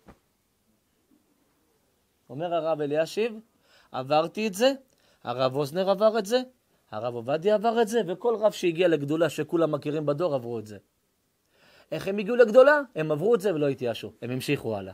[SPEAKER 1] אומר הרב אלישיב, עברתי את זה, הרב אוזנר עבר את זה, הרב עובדיה עבר את זה, וכל רב שהגיע לגדולה שכולם מכירים בדור עברו את זה. איך הם הגיעו לגדולה? הם עברו את זה ולא התייאשו, הם המשיכו הלאה.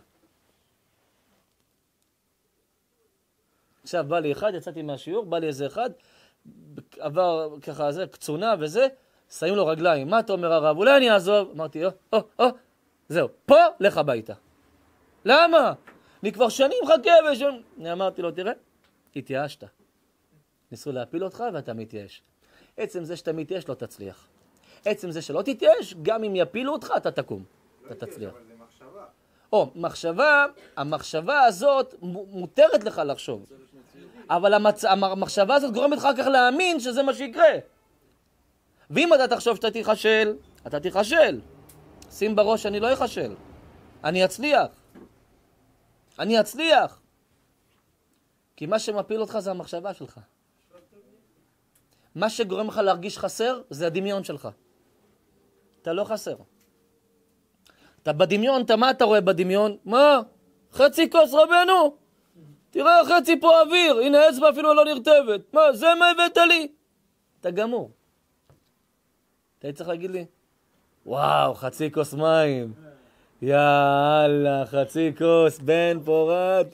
[SPEAKER 1] עכשיו בא לי אחד, יצאתי מהשיעור, בא לי איזה אחד, עבר ככה זה, קצונה וזה, שמים לו רגליים. מה אתה אומר הרב? אולי אני אעזוב. אמרתי, או, או, או, זהו, פה לך הביתה. למה? אני כבר שנים חכה ושם... אני אמרתי לו, תראה, התייאשת. ניסו להפיל אותך ואתה מתייאש. עצם זה שאתה מתייאש לא תצליח. עצם זה שלא תתייאש, גם אם יפילו אותך, אתה תקום. אתה תצליח. או, מחשבה, המחשבה הזאת מותרת לך לחשוב. אבל המצ... המחשבה הזאת גורמת לך אחר כך להאמין שזה מה שיקרה. ואם אתה תחשוב שאתה תיחשל, אתה תיחשל. שים בראש, אני לא יחשל. אני אצליח. אני אצליח. כי מה שמפיל אותך זה המחשבה שלך. מה שגורם לך להרגיש חסר זה הדמיון שלך. אתה לא חסר. אתה בדמיון, אתה מה אתה רואה בדמיון? מה? חצי כוס רבנו? תראה, חצי פה אוויר. הנה אצבע אפילו לא נרטבת. מה? זה מה הבאת לי? אתה גמור. אתה צריך להגיד לי, וואו, חצי כוס מים. יאללה, חצי כוס, בן פורת.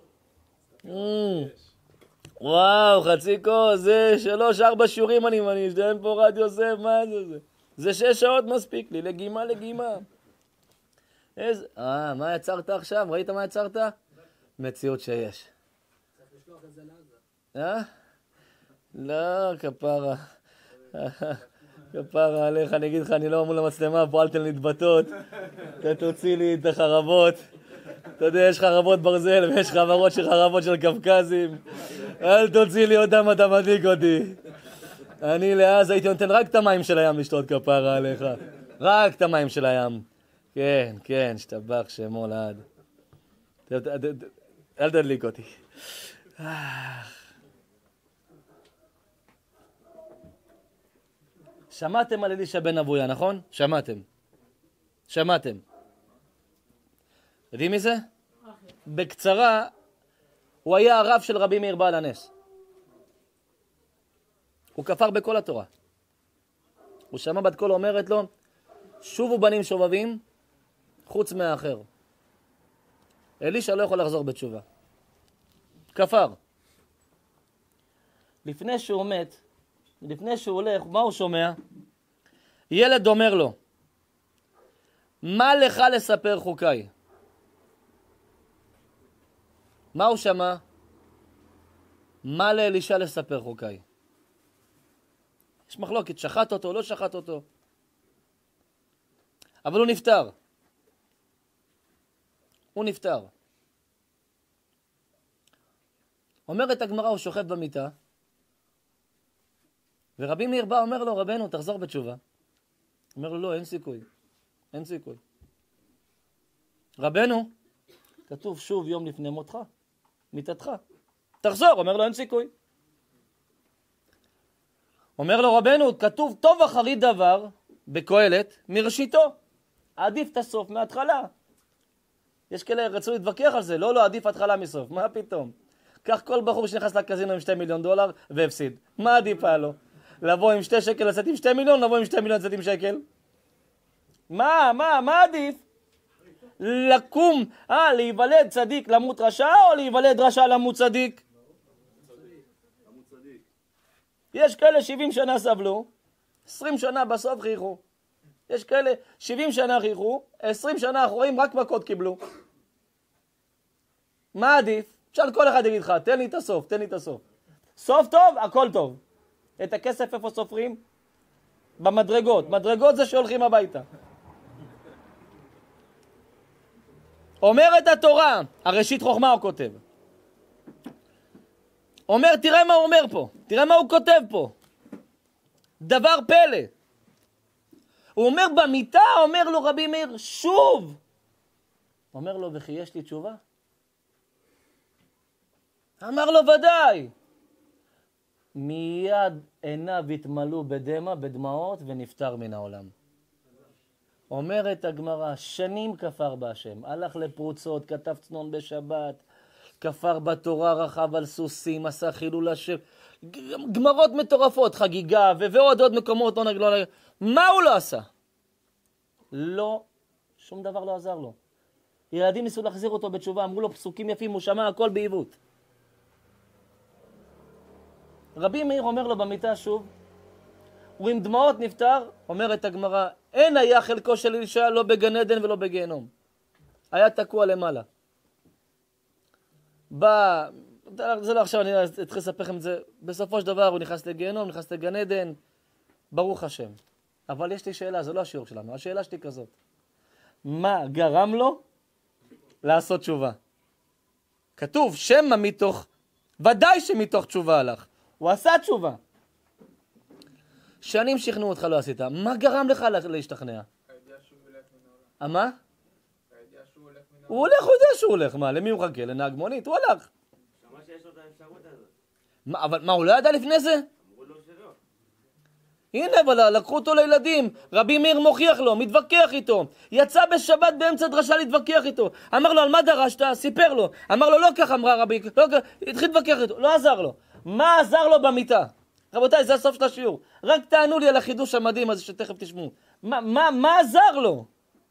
[SPEAKER 1] וואו, חצי כוס, זה שלוש, ארבע שיעורים אני מניש, בן פורת יוסף, מה זה זה? זה שש שעות מספיק לי, לגימה, לגימה. איזה, אה, מה יצרת עכשיו? ראית מה יצרת? מציאות שיש. צריך לשלוח את זה לעזה. אה? לא, כפרה. כפרה עליך, אני אגיד לך, אני לא מול המצלמה, פה אל תן להתבטאות. אתה תוציא לי את החרבות. אתה יודע, יש חרבות ברזל ויש חברות של חרבות של קפקזים. אל תוציא לי אותם, אתה מדליק אותי. אני לאז הייתי נותן רק את המים של הים לשתות, כפרה עליך. רק את המים של הים. כן, כן, שתבח שמו לעד. אל תדליק אותי. שמעתם על אלישע בן אבויה, נכון? שמעתם. שמעתם. יודעים מי זה? בקצרה, הוא היה הרב של רבי מאיר בעל הנס. הוא כפר בכל התורה. הוא שמע בת קול אומרת לו, שובו בנים שובבים, חוץ מהאחר. אלישע לא יכול לחזור בתשובה. כפר. לפני שהוא מת, לפני שהוא הולך, מה הוא שומע? ילד אומר לו, מה לך לספר חוקיי? מה הוא שמע? מה לאלישע לספר חוקיי? יש מחלוקת, שחט אותו או לא שחט אותו. אבל הוא נפטר. הוא נפטר. אומרת הגמרא, הוא שוכב במיטה, ורבי מאיר בא אומר לו, רבנו, תחזור בתשובה. אומר לו, לא, אין סיכוי. אין סיכוי. רבנו, כתוב שוב יום לפני מותך, מיתתך. תחזור, אומר לו, אין סיכוי. אומר לו, רבנו, כתוב טוב אחרית דבר בקהלת מראשיתו. עדיף את הסוף מההתחלה. יש כאלה רצו להתווכח על זה. לא, לא, עדיף התחלה מסוף. מה פתאום? כך כל בחור שנכנס לקזינו עם שתי מיליון דולר והפסיד. מה עדיף היה לו? לבוא עם שתי שקל לצאת עם שתי מיליון, לבוא עם שתי מיליון לצאת עם שקל? מה, מה, מה עדיף? לקום, אה, להיוולד צדיק למות רשע, או להיוולד רשע למות צדיק? יש כאלה שבעים שנה סבלו, עשרים שנה בסוף חייכו. יש כאלה שבעים שנה חייכו, עשרים שנה אחרונים רק מכות קיבלו. מה עדיף? שאל כל אחד יגיד לך, תן לי את הסוף, תן לי את הסוף. סוף טוב, הכל טוב. את הכסף איפה סופרים? במדרגות. מדרגות זה שהולכים הביתה. אומרת התורה, הראשית חוכמה הוא כותב. אומר, תראה מה הוא אומר פה. תראה מה הוא כותב פה. דבר פלא. הוא אומר במיטה, אומר לו רבי מאיר, שוב. אומר לו, וכי יש לי תשובה? אמר לו, ודאי. מיד עיניו התמלאו בדמע, בדמעות, ונפטר מן העולם. אומרת הגמרא, שנים כפר בהשם, הלך לפרוצות, כתב צנון בשבת, כפר בתורה, רכב על סוסים, עשה חילול השם, גמרות מטורפות, חגיגה, ועוד עוד מקומות, לא נגיד, לא נגיד. מה הוא לא עשה? לא, שום דבר לא עזר לו. ילדים ניסו להחזיר אותו בתשובה, אמרו לו פסוקים יפים, הוא שמע הכל בעיוות. רבי מאיר אומר לו במיטה שוב, הוא עם דמעות נפטר, אומרת הגמרא, אין היה חלקו של אלישע לא בגן עדן ולא בגיהנום. היה תקוע למעלה. בא, זה לא עכשיו, אני אתחיל לספר לכם את זה, בסופו של דבר הוא נכנס לגיהנום, נכנס לגן עדן, ברוך השם. אבל יש לי שאלה, זה לא השיעור שלנו, השאלה שלי כזאת. מה גרם לו לעשות תשובה. כתוב שמא מתוך, ודאי שמתוך תשובה הלך. הוא עשה תשובה. שנים שכנעו אותך לא עשית. מה גרם לך להשתכנע? מה? הוא הולך, הוא יודע שהוא הולך. מה, למי הוא חכה? לנהג מונית? הוא הלך.
[SPEAKER 2] שמע שיש לו את האפשרות הזאת.
[SPEAKER 1] מה, אבל מה, הוא לא ידע לפני זה?
[SPEAKER 2] אמרו לו שלא.
[SPEAKER 1] הנה, אבל לקחו אותו לילדים. רבי מאיר מוכיח לו, מתווכח איתו. יצא בשבת באמצע דרשה להתווכח איתו. אמר לו, על מה דרשת? סיפר לו. אמר לו, לא כך אמרה רבי, לא כך. התחיל להתווכח איתו, לא עזר לו. מה עזר לו במיטה? רבותיי, זה הסוף של השיעור. רק תענו לי על החידוש המדהים הזה שתכף תשמעו. מה, מה, מה עזר לו?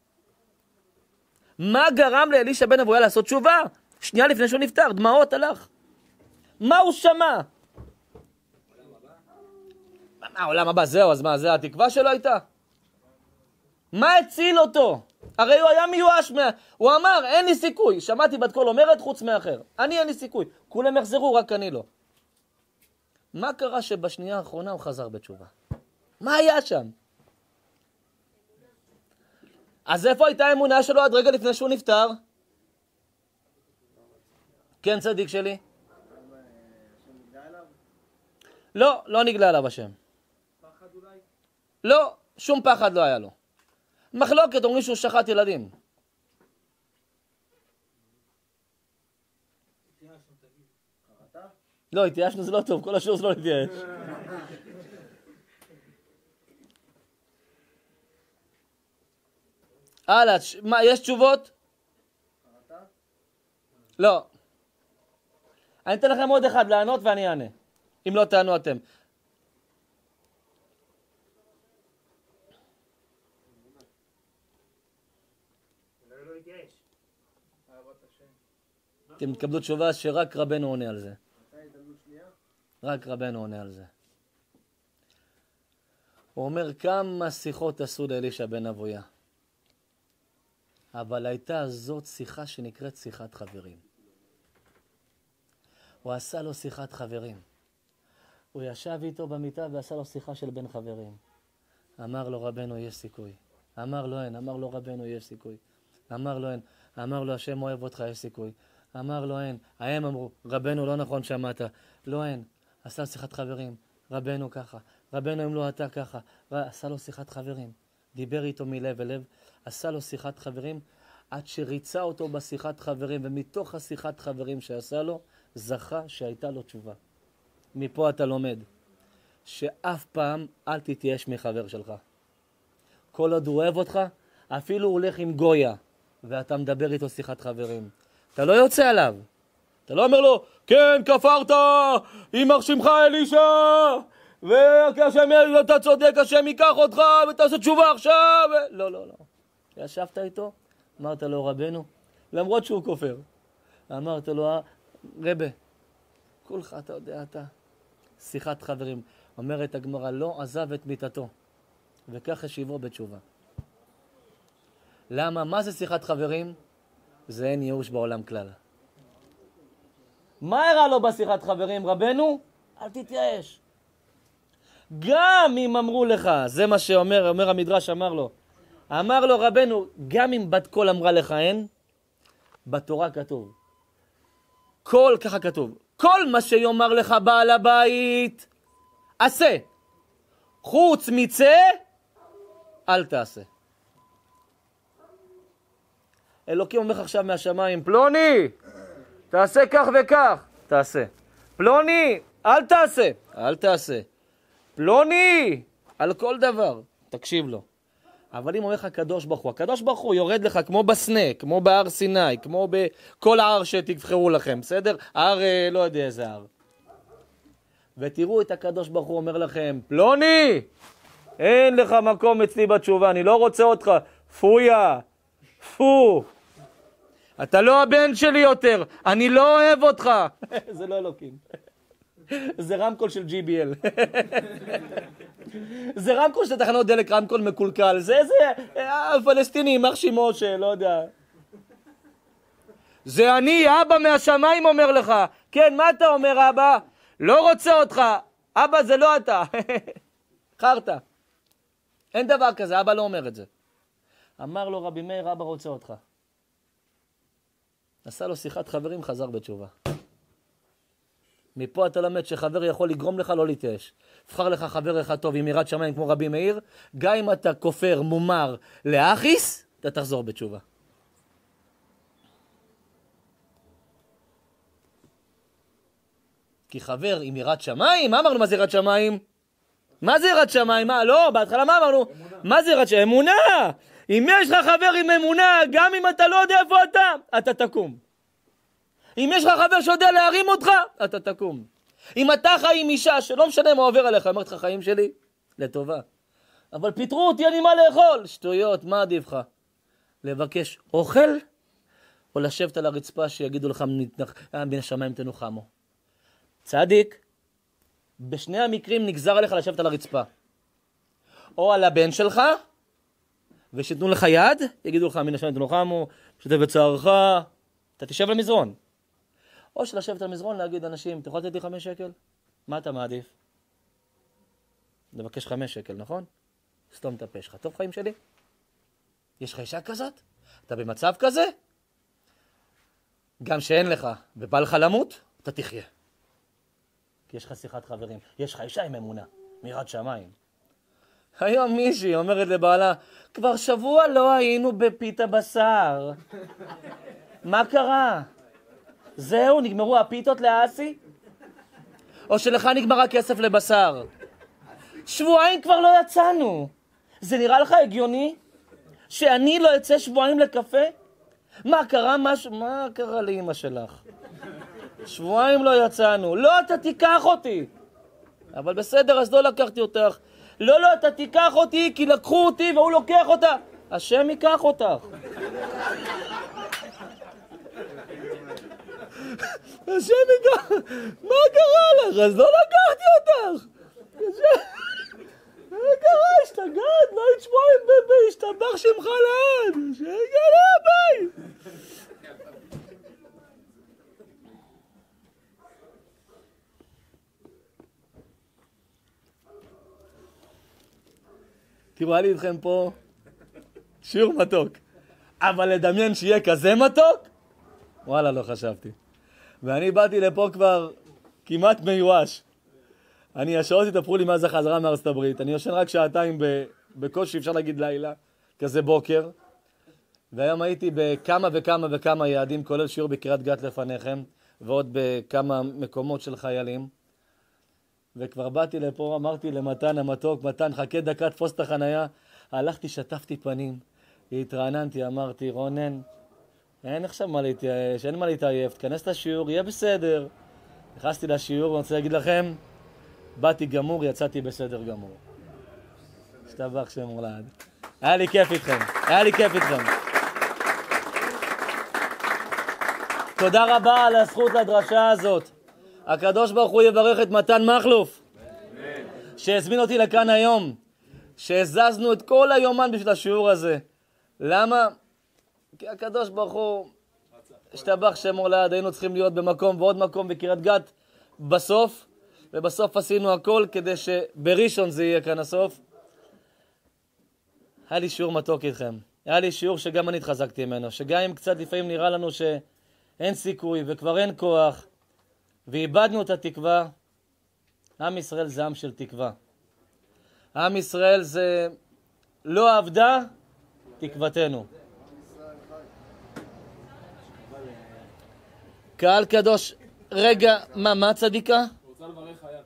[SPEAKER 1] מה גרם לאלישע בן אבויה לעשות תשובה? שנייה לפני שהוא נפטר, דמעות הלך. מה הוא שמע? מה, העולם הבא, זהו, אז מה, זה התקווה שלו הייתה? מה הציל אותו? הרי הוא היה מיואש, מה... הוא אמר, אין לי סיכוי. שמעתי בת קול אומרת חוץ מאחר. אני אין לי סיכוי. כולם יחזרו, רק אני לא. מה קרה שבשנייה האחרונה הוא חזר בתשובה? מה היה שם? אז איפה הייתה האמונה שלו עד רגע לפני שהוא נפטר? כן, צדיק שלי? לא, לא נגלה עליו השם.
[SPEAKER 3] פחד אולי?
[SPEAKER 1] לא, שום פחד לא היה לו. מחלוקת, אומרים שהוא שחט ילדים.
[SPEAKER 3] התייאשנו, תגיד. חרטה?
[SPEAKER 1] לא, התייאשנו זה לא טוב, כל השיעור זה לא להתייאש. הלאה, מה, יש תשובות?
[SPEAKER 3] חרטה?
[SPEAKER 1] לא. אני אתן לכם עוד אחד לענות ואני אענה. אם לא תענו אתם.
[SPEAKER 2] אולי לא התייאש.
[SPEAKER 3] אהבת השם.
[SPEAKER 1] אתם תקבלו תשובה שרק רבנו עונה על זה.
[SPEAKER 3] מתי הזדמנות שנייה?
[SPEAKER 1] רק רבנו עונה על זה. הוא אומר כמה שיחות עשו לאלישע בן אבויה. אבל הייתה זאת שיחה שנקראת שיחת חברים. הוא עשה לו שיחת חברים. הוא ישב איתו במיטה ועשה לו שיחה של בן חברים. אמר לו רבנו יש סיכוי. אמר לו אין, אמר לו רבנו יש סיכוי. אמר לו אין, אמר לו השם אוהב אותך יש סיכוי. אמר לו אין, ההם אמרו רבנו לא נכון שמעת. לא אין, עשה שיחת חברים. רבנו ככה, רבנו אם לא אתה ככה. עשה לו שיחת חברים. דיבר איתו מלב אל לב. עשה לו שיחת חברים עד שריצה אותו בשיחת חברים, ומתוך השיחת חברים שעשה לו זכה שהייתה לו תשובה. מפה אתה לומד שאף פעם אל תתייאש מחבר שלך. כל עוד הוא אוהב אותך, אפילו הוא הולך עם גויה ואתה מדבר איתו שיחת חברים, אתה לא יוצא עליו. אתה לא אומר לו כן כפרת ימח שמך אלישע והשם אתה צודק, השם ייקח אותך ותעשה תשובה עכשיו. לא לא לא, ישבת איתו, אמרת לו רבנו, למרות שהוא כופר, אמרת לו רבה כולך אתה יודע אתה שיחת חברים. אומרת הגמרא לא עזב את מיטתו וכך השיבו בתשובה. למה? מה זה שיחת חברים? זה אין ייאוש בעולם כלל. מה הראה לו בשיחת חברים? רבנו אל תתייאש. גם אם אמרו לך, זה מה שאומר אומר המדרש, אמר לו אמר לו רבנו גם אם בת קול אמרה לך אין, בתורה כתוב כל, ככה כתוב, כל מה שיאמר לך בעל הבית עשה, חוץ מצא אל תעשה. אלוקים אומר לך עכשיו מהשמיים פלוני תעשה כך וכך, תעשה. פלוני אל תעשה, אל תעשה. פלוני על כל דבר תקשיב לו. אבל אם אומר לך הקדוש ברוך הוא, הקדוש ברוך הוא יורד לך כמו בסנה, כמו בהר סיני, כמו בכל הר שתבחרו לכם, בסדר? הר, לא יודע איזה הר. ותראו את הקדוש ברוך הוא אומר לכם, פלוני, אין לך מקום אצלי בתשובה, אני לא רוצה אותך, פויה, פו. אתה לא הבן שלי יותר, אני לא אוהב אותך. זה לא אלוקים. זה רמקול של ג'י בי אל. זה רמקול של תחנות דלק, רמקול מקולקל. זה זה הפלסטיני, מח שימו שלא יודע. זה אני, אבא מהשמיים אומר לך. כן, מה אתה אומר אבא? לא רוצה אותך. אבא זה לא אתה. חרטה. אין דבר כזה, אבא לא אומר את זה. אמר לו רבי מאיר, אבא רוצה אותך. עשה לו שיחת חברים, חזר בתשובה. מפה אתה למד שחבר יכול לגרום לך לא להתייאש. תבחר לך חבר אחד טוב עם יראת שמיים כמו רבי מאיר, גם אם אתה כופר, מומר, לאחיס, אתה תחזור בתשובה. כי חבר עם יראת שמיים, מה אמרנו מה זה יראת שמיים? מה זה יראת שמיים? מה? לא, בהתחלה מה אמרנו? אמונה. מה זה יראת שמיים? אמונה! אם יש לך חבר עם אמונה, גם אם אתה לא יודע איפה אתה, אתה תקום. אם יש לך חבר שיודע להרים אותך, אתה תקום. אם אתה חי עם אישה שלא משנה מה עובר עליך, אמרת לך חיים שלי, לטובה. אבל פיתרו אותי, אני מה לאכול? שטויות, מה עדיף לך? לבקש אוכל, או לשבת על הרצפה שיגידו לך בין השמיים תנוחמו. צדיק, בשני המקרים נגזר עליך לשבת על הרצפה. או על הבן שלך, ושתנו לך יד, יגידו לך מן השמיים תנוחמו, שתף בצערך, אתה תשב על מזרון. או שלשבת על מזרון להגיד אנשים, אתה יכול לתת לי חמש שקל? מה אתה מעדיף? לבקש חמש שקל, נכון? סתום את הפה שלך. טוב חיים שלי? יש לך אישה כזאת? אתה במצב כזה? גם שאין לך ובא לך למות, אתה תחיה. כי יש לך שיחת חברים. יש לך אישה עם אמונה, מירת שמיים. היום מישהי אומרת לבעלה, כבר שבוע לא היינו בפיתה בשר. מה קרה? זהו, נגמרו הפיתות לאסי? או שלך נגמר הכסף לבשר? שבועיים כבר לא יצאנו. זה נראה לך הגיוני? שאני לא יצא שבועיים לקפה? מה קרה משהו? מה קרה לאמא שלך? שבועיים לא יצאנו. לא, אתה תיקח אותי. אבל בסדר, אז לא לקחתי אותך. לא, לא, אתה תיקח אותי כי לקחו אותי והוא לוקח אותה. השם ייקח אותך. השם ייקח... מה קרה לך? אז לא לקחתי אותך. מה קרה? השתגעת? לא יתשמוע בהשתבח שמך לעד. שיגלה ביי. תראו, לי איתכם פה שיעור מתוק. אבל לדמיין שיהיה כזה מתוק? וואלה, לא חשבתי. ואני באתי לפה כבר כמעט מיואש. אני, השעות התהפכו לי מאז החזרה מארצות הברית. אני יושן רק שעתיים בקושי, אפשר להגיד לילה, כזה בוקר. והיום הייתי בכמה וכמה וכמה יעדים, כולל שיעור בקריית גת לפניכם, ועוד בכמה מקומות של חיילים. וכבר באתי לפה, אמרתי למתן המתוק, מתן, חכה דקה, תפוס את החנייה. הלכתי, שטפתי פנים, התרעננתי, אמרתי, רונן, אין עכשיו מה להתייאש, אין מה להתעייף, תכנס את השיעור, יהיה בסדר. נכנסתי לשיעור, ואני רוצה להגיד לכם, באתי גמור, יצאתי בסדר גמור. השתבח שם מולד. היה לי כיף איתכם, היה לי כיף איתכם. תודה רבה על הזכות לדרשה הזאת. הקדוש ברוך הוא יברך את מתן מחלוף, שהזמין אותי לכאן היום, שהזזנו את כל היומן בשביל השיעור הזה. למה? כי הקדוש ברוך הוא, השתבח שם מולד, היינו צריכים להיות במקום ועוד מקום בקריית גת בסוף, ובסוף עשינו הכל כדי שבראשון זה יהיה כאן הסוף. היה לי שיעור מתוק איתכם. היה לי שיעור שגם אני התחזקתי ממנו, שגם אם קצת לפעמים נראה לנו שאין סיכוי וכבר אין כוח, ואיבדנו את התקווה, עם ישראל זה עם של תקווה. עם ישראל זה לא עבדה תקוותנו. קהל קדוש, רגע, מה, מה צדיקה? רוצה לברך חייל.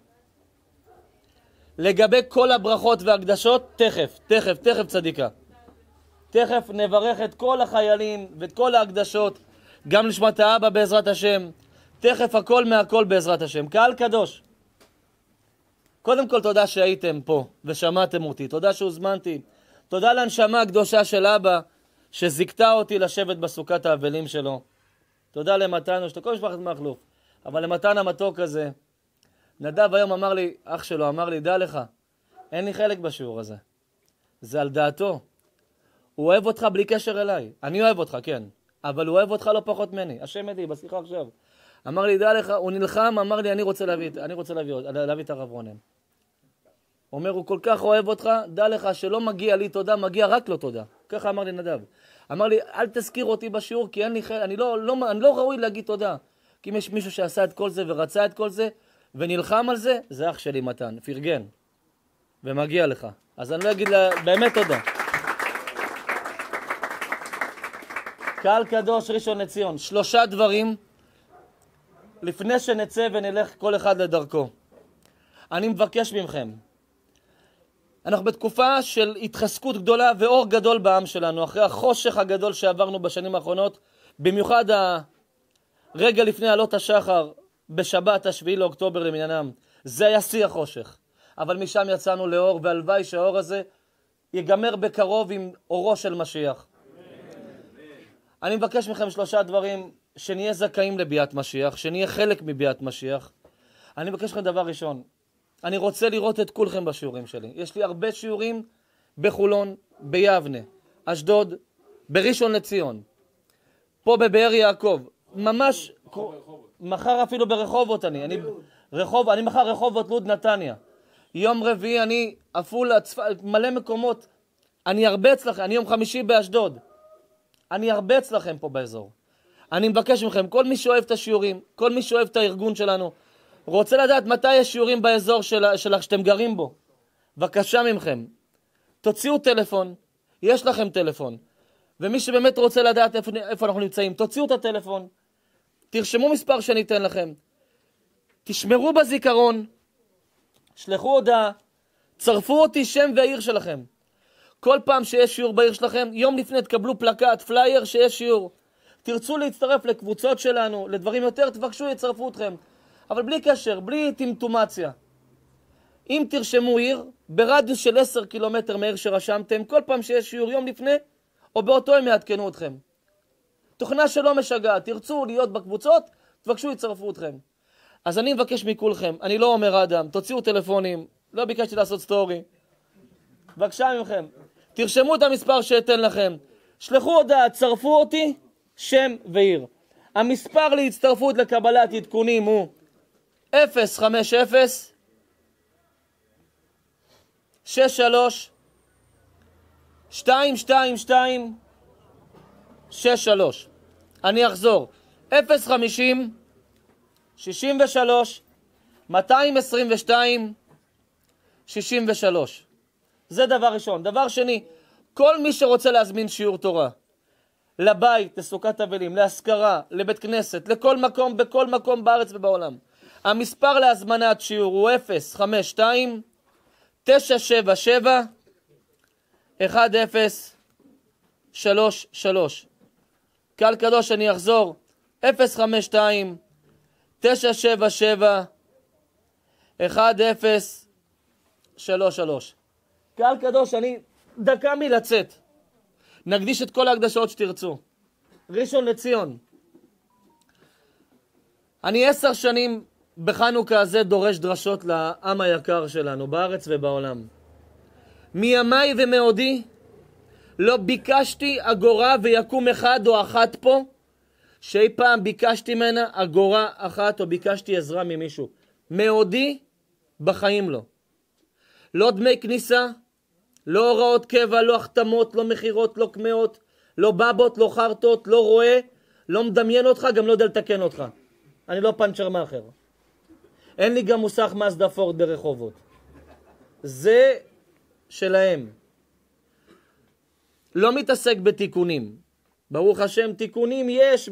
[SPEAKER 1] לגבי כל הברכות והקדשות, תכף, תכף, תכף צדיקה. תכף נברך את כל החיילים ואת כל ההקדשות, גם נשמת האבא בעזרת השם. תכף הכל מהכל בעזרת השם. קהל קדוש, קודם כל תודה שהייתם פה ושמעתם אותי. תודה שהוזמנתי. תודה להנשמה הקדושה של אבא שזיקתה אותי לשבת בסוכת האבלים שלו. תודה למתן, יש לכל משפחת מחלוף. אבל למתן המתוק הזה, נדב היום אמר לי, אח שלו אמר לי, דע לך, אין לי חלק בשיעור הזה. זה על דעתו. הוא אוהב אותך בלי קשר אליי. אני אוהב אותך, כן. אבל הוא אוהב אותך לא פחות ממני. השם ידי, בשיחה עכשיו. אמר לי, דע לך, הוא נלחם, אמר לי, אני רוצה להביא, אני רוצה להביא, להביא את הרב רונן. אומר, הוא כל כך אוהב אותך, דע לך שלא מגיע לי תודה, מגיע רק לו תודה. ככה אמר לי נדב. אמר לי, אל תזכיר אותי בשיעור, כי אין לי, אני לא, לא, אני לא ראוי להגיד תודה. כי אם יש מישהו שעשה את כל זה ורצה את כל זה, ונלחם על זה, זה אח שלי מתן, פרגן. ומגיע לך. אז אני לא אגיד לה, באמת תודה. קהל קדוש ראשון לציון, שלושה דברים לפני שנצא ונלך כל אחד לדרכו. אני מבקש מכם. אנחנו בתקופה של התחזקות גדולה ואור גדול בעם שלנו, אחרי החושך הגדול שעברנו בשנים האחרונות, במיוחד הרגע לפני עלות השחר, בשבת השביעי לאוקטובר למניינם. זה היה שיא החושך. אבל משם יצאנו לאור, והלוואי שהאור הזה ייגמר בקרוב עם אורו של משיח. אני מבקש מכם שלושה דברים, שנהיה זכאים לביאת משיח, שנהיה חלק מביאת משיח. אני מבקש מכם דבר ראשון, אני רוצה לראות את כולכם בשיעורים שלי. יש לי הרבה שיעורים בחולון, ביבנה, אשדוד, בראשון לציון, פה בבאר יעקב, ממש, מחר אפילו ברחובות אני, אני, רחוב, אני מחר רחובות, לוד, נתניה. יום רביעי אני עפולה, מלא מקומות, אני ארבץ לכם, אני יום חמישי באשדוד. אני ארבץ לכם פה באזור. אני מבקש מכם, כל מי שאוהב את השיעורים, כל מי שאוהב את הארגון שלנו, רוצה לדעת מתי יש שיעורים באזור של, של, שאתם גרים בו. בבקשה מכם, תוציאו טלפון, יש לכם טלפון. ומי שבאמת רוצה לדעת איפה, איפה אנחנו נמצאים, תוציאו את הטלפון, תרשמו מספר שאני אתן לכם, תשמרו בזיכרון, שלחו הודעה, צרפו אותי שם והעיר שלכם. כל פעם שיש שיעור בעיר שלכם, יום לפני תקבלו פלקט, פלייר שיש שיעור. תרצו להצטרף לקבוצות שלנו, לדברים יותר, תבקשו, יצרפו אתכם. אבל בלי קשר, בלי טמטומציה. אם תרשמו עיר, ברדיוס של עשרה קילומטר מהעיר שרשמתם, כל פעם שיש שיעור יום לפני, או באותו הם יעדכנו אתכם. תוכנה שלא משגעת, תרצו להיות בקבוצות, תבקשו, יצרפו אתכם. אז אני מבקש מכולכם, אני לא אומר אדם, תוציאו טלפונים, לא ביקשתי לעשות סטורי. בבקשה מכם, תרשמו את המספר שאתן לכם, שלחו הודעה, צרפו אותי, שם ועיר. המספר להצטרפות לקבלת עדכונים הוא אפס חמש אפס שש שלוש שתיים שתיים שתיים שש שלוש. אני אחזור, אפס חמישים שישים ושלוש מאתיים עשרים ושתיים שישים ושלוש. זה דבר ראשון. דבר שני, כל מי שרוצה להזמין שיעור תורה, לבית, לסוכת אבלים, להשכרה, לבית כנסת, לכל מקום, בכל מקום בארץ ובעולם, המספר להזמנת שיעור הוא אפס חמש שתיים תשע שבע שבע אחת אפס שלוש שלוש. קהל קדוש, אני אחזור, אפס חמש שתיים תשע שבע שבע אחת אפס שלוש שלוש. קהל קדוש, אני דקה מלצאת. נקדיש את כל ההקדשות שתרצו. ראשון לציון. אני עשר שנים בחנוכה הזה דורש דרשות לעם היקר שלנו, בארץ ובעולם. מימיי ומאודי לא ביקשתי אגורה ויקום אחד או אחת פה, שאי פעם ביקשתי ממנה אגורה אחת או ביקשתי עזרה ממישהו. מאודי בחיים לא. לא דמי כניסה, לא הוראות קבע, לא החתמות, לא מחירות, לא קמאות, לא בבות, לא חרטות, לא רואה, לא מדמיין אותך, גם לא יודע לתקן אותך. אני לא פנצ'ר מאחר. אין לי גם מוסך מזדה פורד ברחובות. זה שלהם. לא מתעסק בתיקונים. ברוך השם, תיקונים יש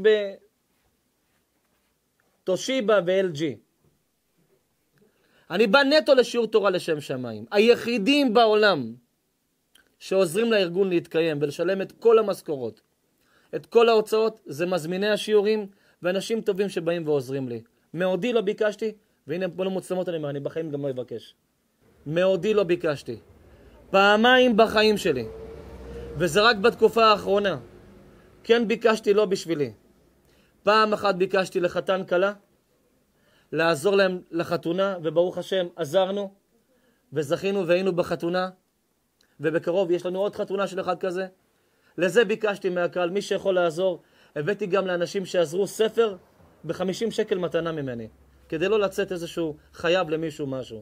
[SPEAKER 1] בתושיבה ו-אל ג'י. אני בא נטו לשיעור תורה לשם שמיים. היחידים בעולם שעוזרים לארגון להתקיים ולשלם את כל המשכורות, את כל ההוצאות, זה מזמיני השיעורים ואנשים טובים שבאים ועוזרים לי. מאודי לא ביקשתי, והנה פה לא מוצלמות אני אומר, אני בחיים גם לא אבקש. מאודי לא ביקשתי. פעמיים בחיים שלי. וזה רק בתקופה האחרונה. כן ביקשתי לא בשבילי. פעם אחת ביקשתי לחתן קלה, לעזור להם לחתונה, וברוך השם עזרנו, וזכינו והיינו בחתונה, ובקרוב יש לנו עוד חתונה של אחד כזה. לזה ביקשתי מהקהל, מי שיכול לעזור. הבאתי גם לאנשים שעזרו ספר ב-חמישים שקל מתנה ממני, כדי לא לצאת איזשהו חייב למישהו משהו.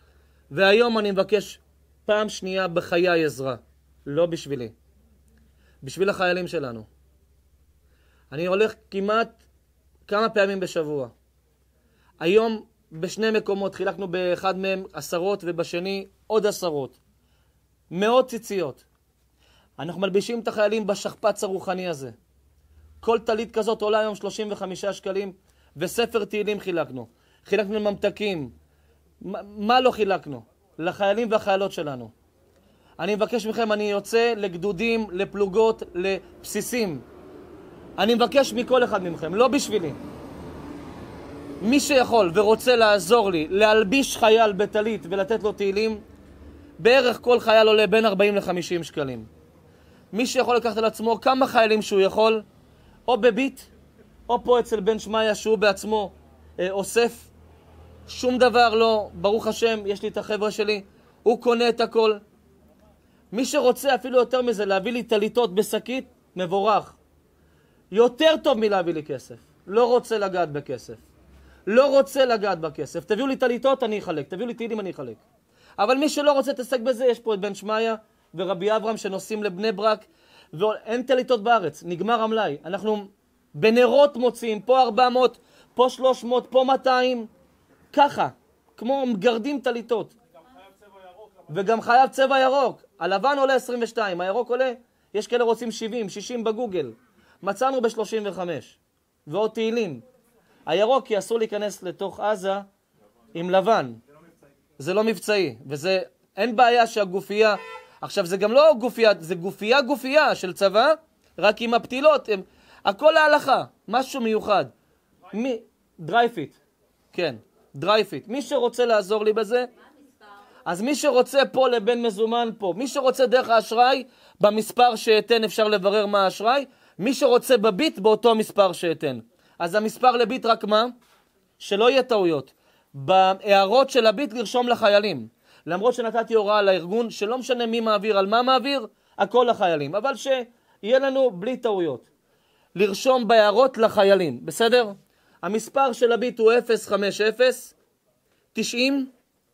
[SPEAKER 1] והיום אני מבקש פעם שנייה בחיי עזרה, לא בשבילי. בשביל החיילים שלנו. אני הולך כמעט כמה פעמים בשבוע. היום בשני מקומות, חילקנו באחד מהם עשרות ובשני עוד עשרות. מאות ציציות. אנחנו מלבישים את החיילים בשכפץ הרוחני הזה. כל טלית כזאת עולה היום שלושים וחמישה שקלים, וספר תהילים חילקנו. חילקנו ממתקים. מה לא חילקנו? לחיילים והחיילות שלנו. אני מבקש מכם, אני יוצא לגדודים, לפלוגות, לבסיסים. אני מבקש מכל אחד מכם, לא בשבילי. מי שיכול ורוצה לעזור לי להלביש חייל בטלית ולתת לו תהילים, בערך כל חייל עולה בין ארבעים לחמישים שקלים. מי שיכול לקחת על עצמו כמה חיילים שהוא יכול, או בביט, או פה אצל בן שמעיה שהוא בעצמו אה, אוסף, שום דבר לא, ברוך השם, יש לי את החבר'ה שלי, הוא קונה את הכל. מי שרוצה אפילו יותר מזה להביא לי טליתות בשקית, מבורך. יותר טוב מלהביא לי כסף. לא רוצה לגעת בכסף. לא רוצה לגעת בכסף. תביאו לי טליתות, אני אחלק. תביאו לי תהילים, אני אחלק. אבל מי שלא רוצה להתעסק בזה, יש פה את בן שמעיה ורבי אברהם שנוסעים לבני ברק, ואין טליתות בארץ, נגמר המלאי. אנחנו בנרות מוצאים, פה ארבע מאות, פה שלוש מאות, פה מאתיים, ככה, כמו מגרדים טליתות. וגם חייב צבע ירוק. הלבן עולה עשרים ושתיים, הירוק עולה, יש כאלה רוצים שבעים, שישים בגוגל. מצאנו ב-שלושים וחמש. ועוד תהילים. הירוק כי אסור להיכנס לתוך עזה עם לבן. זה לא מבצעי. וזה, אין בעיה שהגופייה, עכשיו זה גם לא גופייה, זה גופייה גופייה של צבא, רק עם הפתילות. הם, הכל להלכה, משהו מיוחד. מי, דרייפיט. כן, דרייפיט. מי שרוצה לעזור לי בזה, אז מי שרוצה פה לבן מזומן פה, מי שרוצה דרך האשראי, במספר שאתן אפשר לברר מה האשראי, מי שרוצה בביט באותו מספר שאתן. אז המספר לביט רק מה? שלא יהיה טעויות. בהערות של הביט לרשום לחיילים. למרות שנתתי הוראה לארגון שלא משנה מי מעביר על מה מעביר, הכל לחיילים. אבל שיהיה לנו בלי טעויות. לרשום בהערות לחיילים, בסדר? המספר של הביט הוא אפס חמש אפס תשעים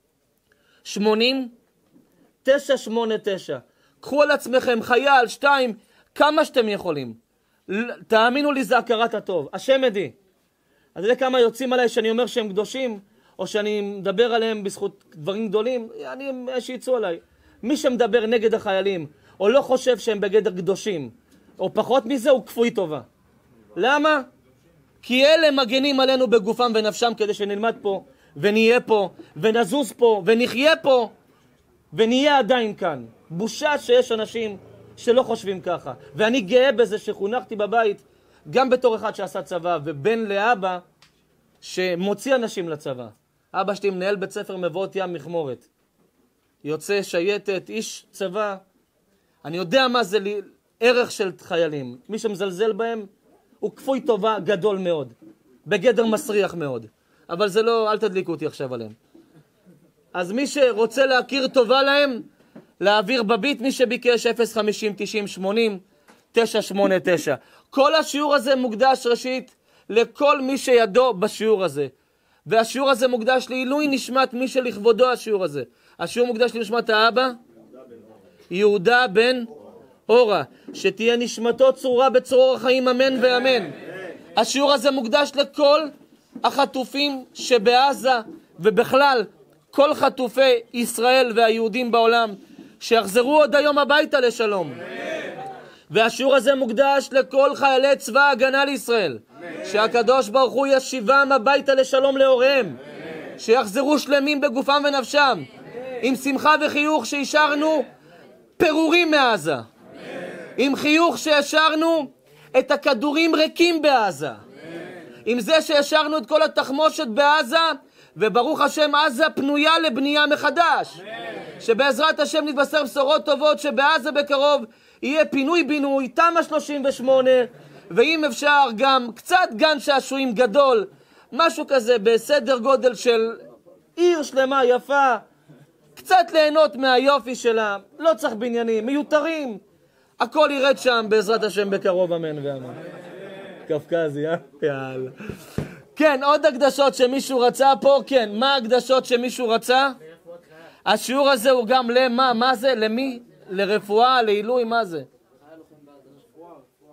[SPEAKER 1] שמונים תשע שמונה תשע. קחו על עצמכם חייל, שתיים, כמה שאתם יכולים. תאמינו לי, זה הכרת הטוב. השם עדי. אז זה כמה יוצאים עליי שאני אומר שהם קדושים, או שאני מדבר עליהם בזכות דברים גדולים, אני, שיצאו עליי. מי שמדבר נגד החיילים, או לא חושב שהם בגדר קדושים, או פחות מזה, הוא כפוי טובה. למה? כי אלה מגנים עלינו בגופם ונפשם כדי שנלמד פה, ונהיה פה, ונזוז פה, ונחיה פה, ונהיה עדיין כאן. בושה שיש אנשים שלא חושבים ככה. ואני גאה בזה שחונכתי בבית, גם בתור אחד שעשה צבא, ובן לאבא שמוציא אנשים לצבא. אבא שלי מנהל בית ספר מבואות ים מכמורת. יוצא שייטת, איש צבא. אני יודע מה זה לי, ערך של חיילים. מי שמזלזל בהם הוא כפוי טובה גדול מאוד. בגדר מסריח מאוד. אבל זה לא, אל תדליקו אותי עכשיו עליהם. אז מי שרוצה להכיר טובה להם, להעביר בביט, מי שביקש אפס חמישים תשעים שמונים תשע שמונה תשע. כל השיעור הזה מוקדש ראשית לכל מי שידו בשיעור הזה. והשיעור הזה מוקדש לעילוי נשמת מי שלכבודו השיעור הזה. השיעור מוקדש לנשמת האבא, יהודה בן אורה, שתהיה נשמתו צרורה בצרור החיים, אמן ואמן. השיעור הזה מוקדש לכל החטופים שבעזה, ובכלל כל חטופי ישראל והיהודים בעולם, שיחזרו עוד היום הביתה לשלום. והשיעור הזה מוקדש לכל חיילי צבא ההגנה לישראל, שהקדוש ברוך הוא ישיבם הביתה לשלום להוריהם, שיחזרו שלמים בגופם ונפשם, עם שמחה וחיוך שהשארנו פירורים מעזה, עם חיוך שהשארנו את הכדורים ריקים בעזה, עם זה שהשארנו את כל התחמושת בעזה, וברוך השם עזה פנויה לבנייה מחדש, שבעזרת השם נתבשר בשורות טובות שבעזה בקרוב יהיה פינוי בינוי, תמ"א שלושים ושמונה, ואם אפשר גם קצת גן שעשועים גדול, משהו כזה בסדר גודל של עיר שלמה יפה, קצת ליהנות מהיופי שלה, לא צריך בניינים, מיותרים, הכל ירד שם בעזרת השם בקרוב, אמן ואמן. קפקזי, אה? יאללה. כן, עוד הקדשות שמישהו רצה פה, כן, מה הקדשות שמישהו רצה? השיעור הזה הוא גם למה, מה זה, למי? לרפואה, לעילוי, מה זה?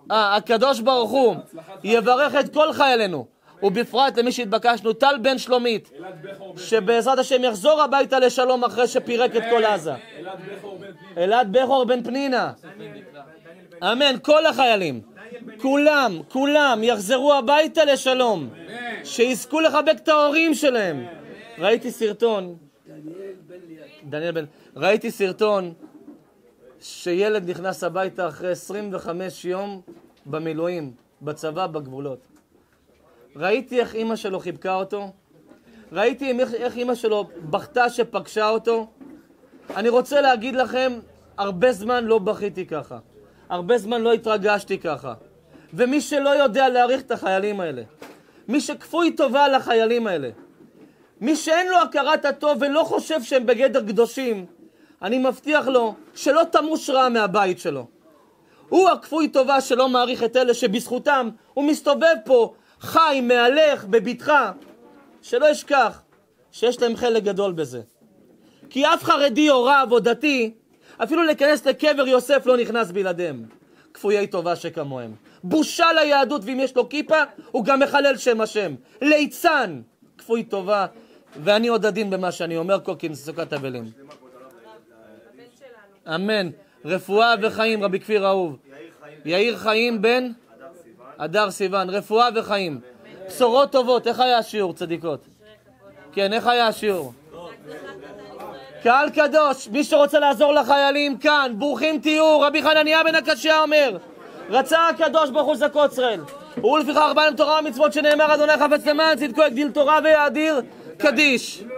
[SPEAKER 1] אה, הקדוש ברוך הוא יברך את כל חיילינו, ובפרט למי שהתבקשנו, טל בן שלומית, שבעזרת השם יחזור הביתה לשלום אחרי שפירק את כל עזה. אלעד בכור בן פנינה. אמן, כל החיילים, כולם, כולם יחזרו הביתה לשלום, שיזכו לחבק את ההורים שלהם. ראיתי סרטון, דניאל בן, ראיתי סרטון שילד נכנס הביתה אחרי עשרים וחמישה יום במילואים, בצבא, בגבולות. ראיתי איך אמא שלו חיבקה אותו, ראיתי איך אמא שלו בכתה שפגשה אותו. אני רוצה להגיד לכם, הרבה זמן לא בכיתי ככה, הרבה זמן לא התרגשתי ככה. ומי שלא יודע להעריך את החיילים האלה, מי שכפוי טובה לחיילים האלה, מי שאין לו הכרת הטוב ולא חושב שהם בגדר קדושים, אני מבטיח לו שלא תמוש רע מהבית שלו. הוא הכפוי טובה שלא מעריך את אלה שבזכותם הוא מסתובב פה, חי, מהלך, בביטחה. שלא ישכח שיש להם חלק גדול בזה. כי אף חרדי או רב או דתי, אפילו להיכנס לקבר יוסף לא נכנס בלעדיהם. כפויי טובה שכמוהם. בושה ליהדות, ואם יש לו כיפה, הוא גם מחלל שם השם. ליצן, כפוי טובה, ואני עוד עדין במה שאני אומר, כל כנסוקת אבלים. אמן. רפואה וחיים, רבי כפיר אהוב. יאיר חיים בן אדר סיוון. רפואה וחיים. בשורות טובות. איך היה השיעור, צדיקות? כן, איך היה השיעור? קהל קדוש, מי שרוצה לעזור לחיילים כאן, ברוכים תהיו. רבי חנניה בן הקשיא אומר, רצה הקדוש ברוך הוא זכות ישראל, ולפיכך בא להם תורה ומצוות שנאמר אדוני חפץ למען צדקו יגדיל תורה ויאדיר קדיש.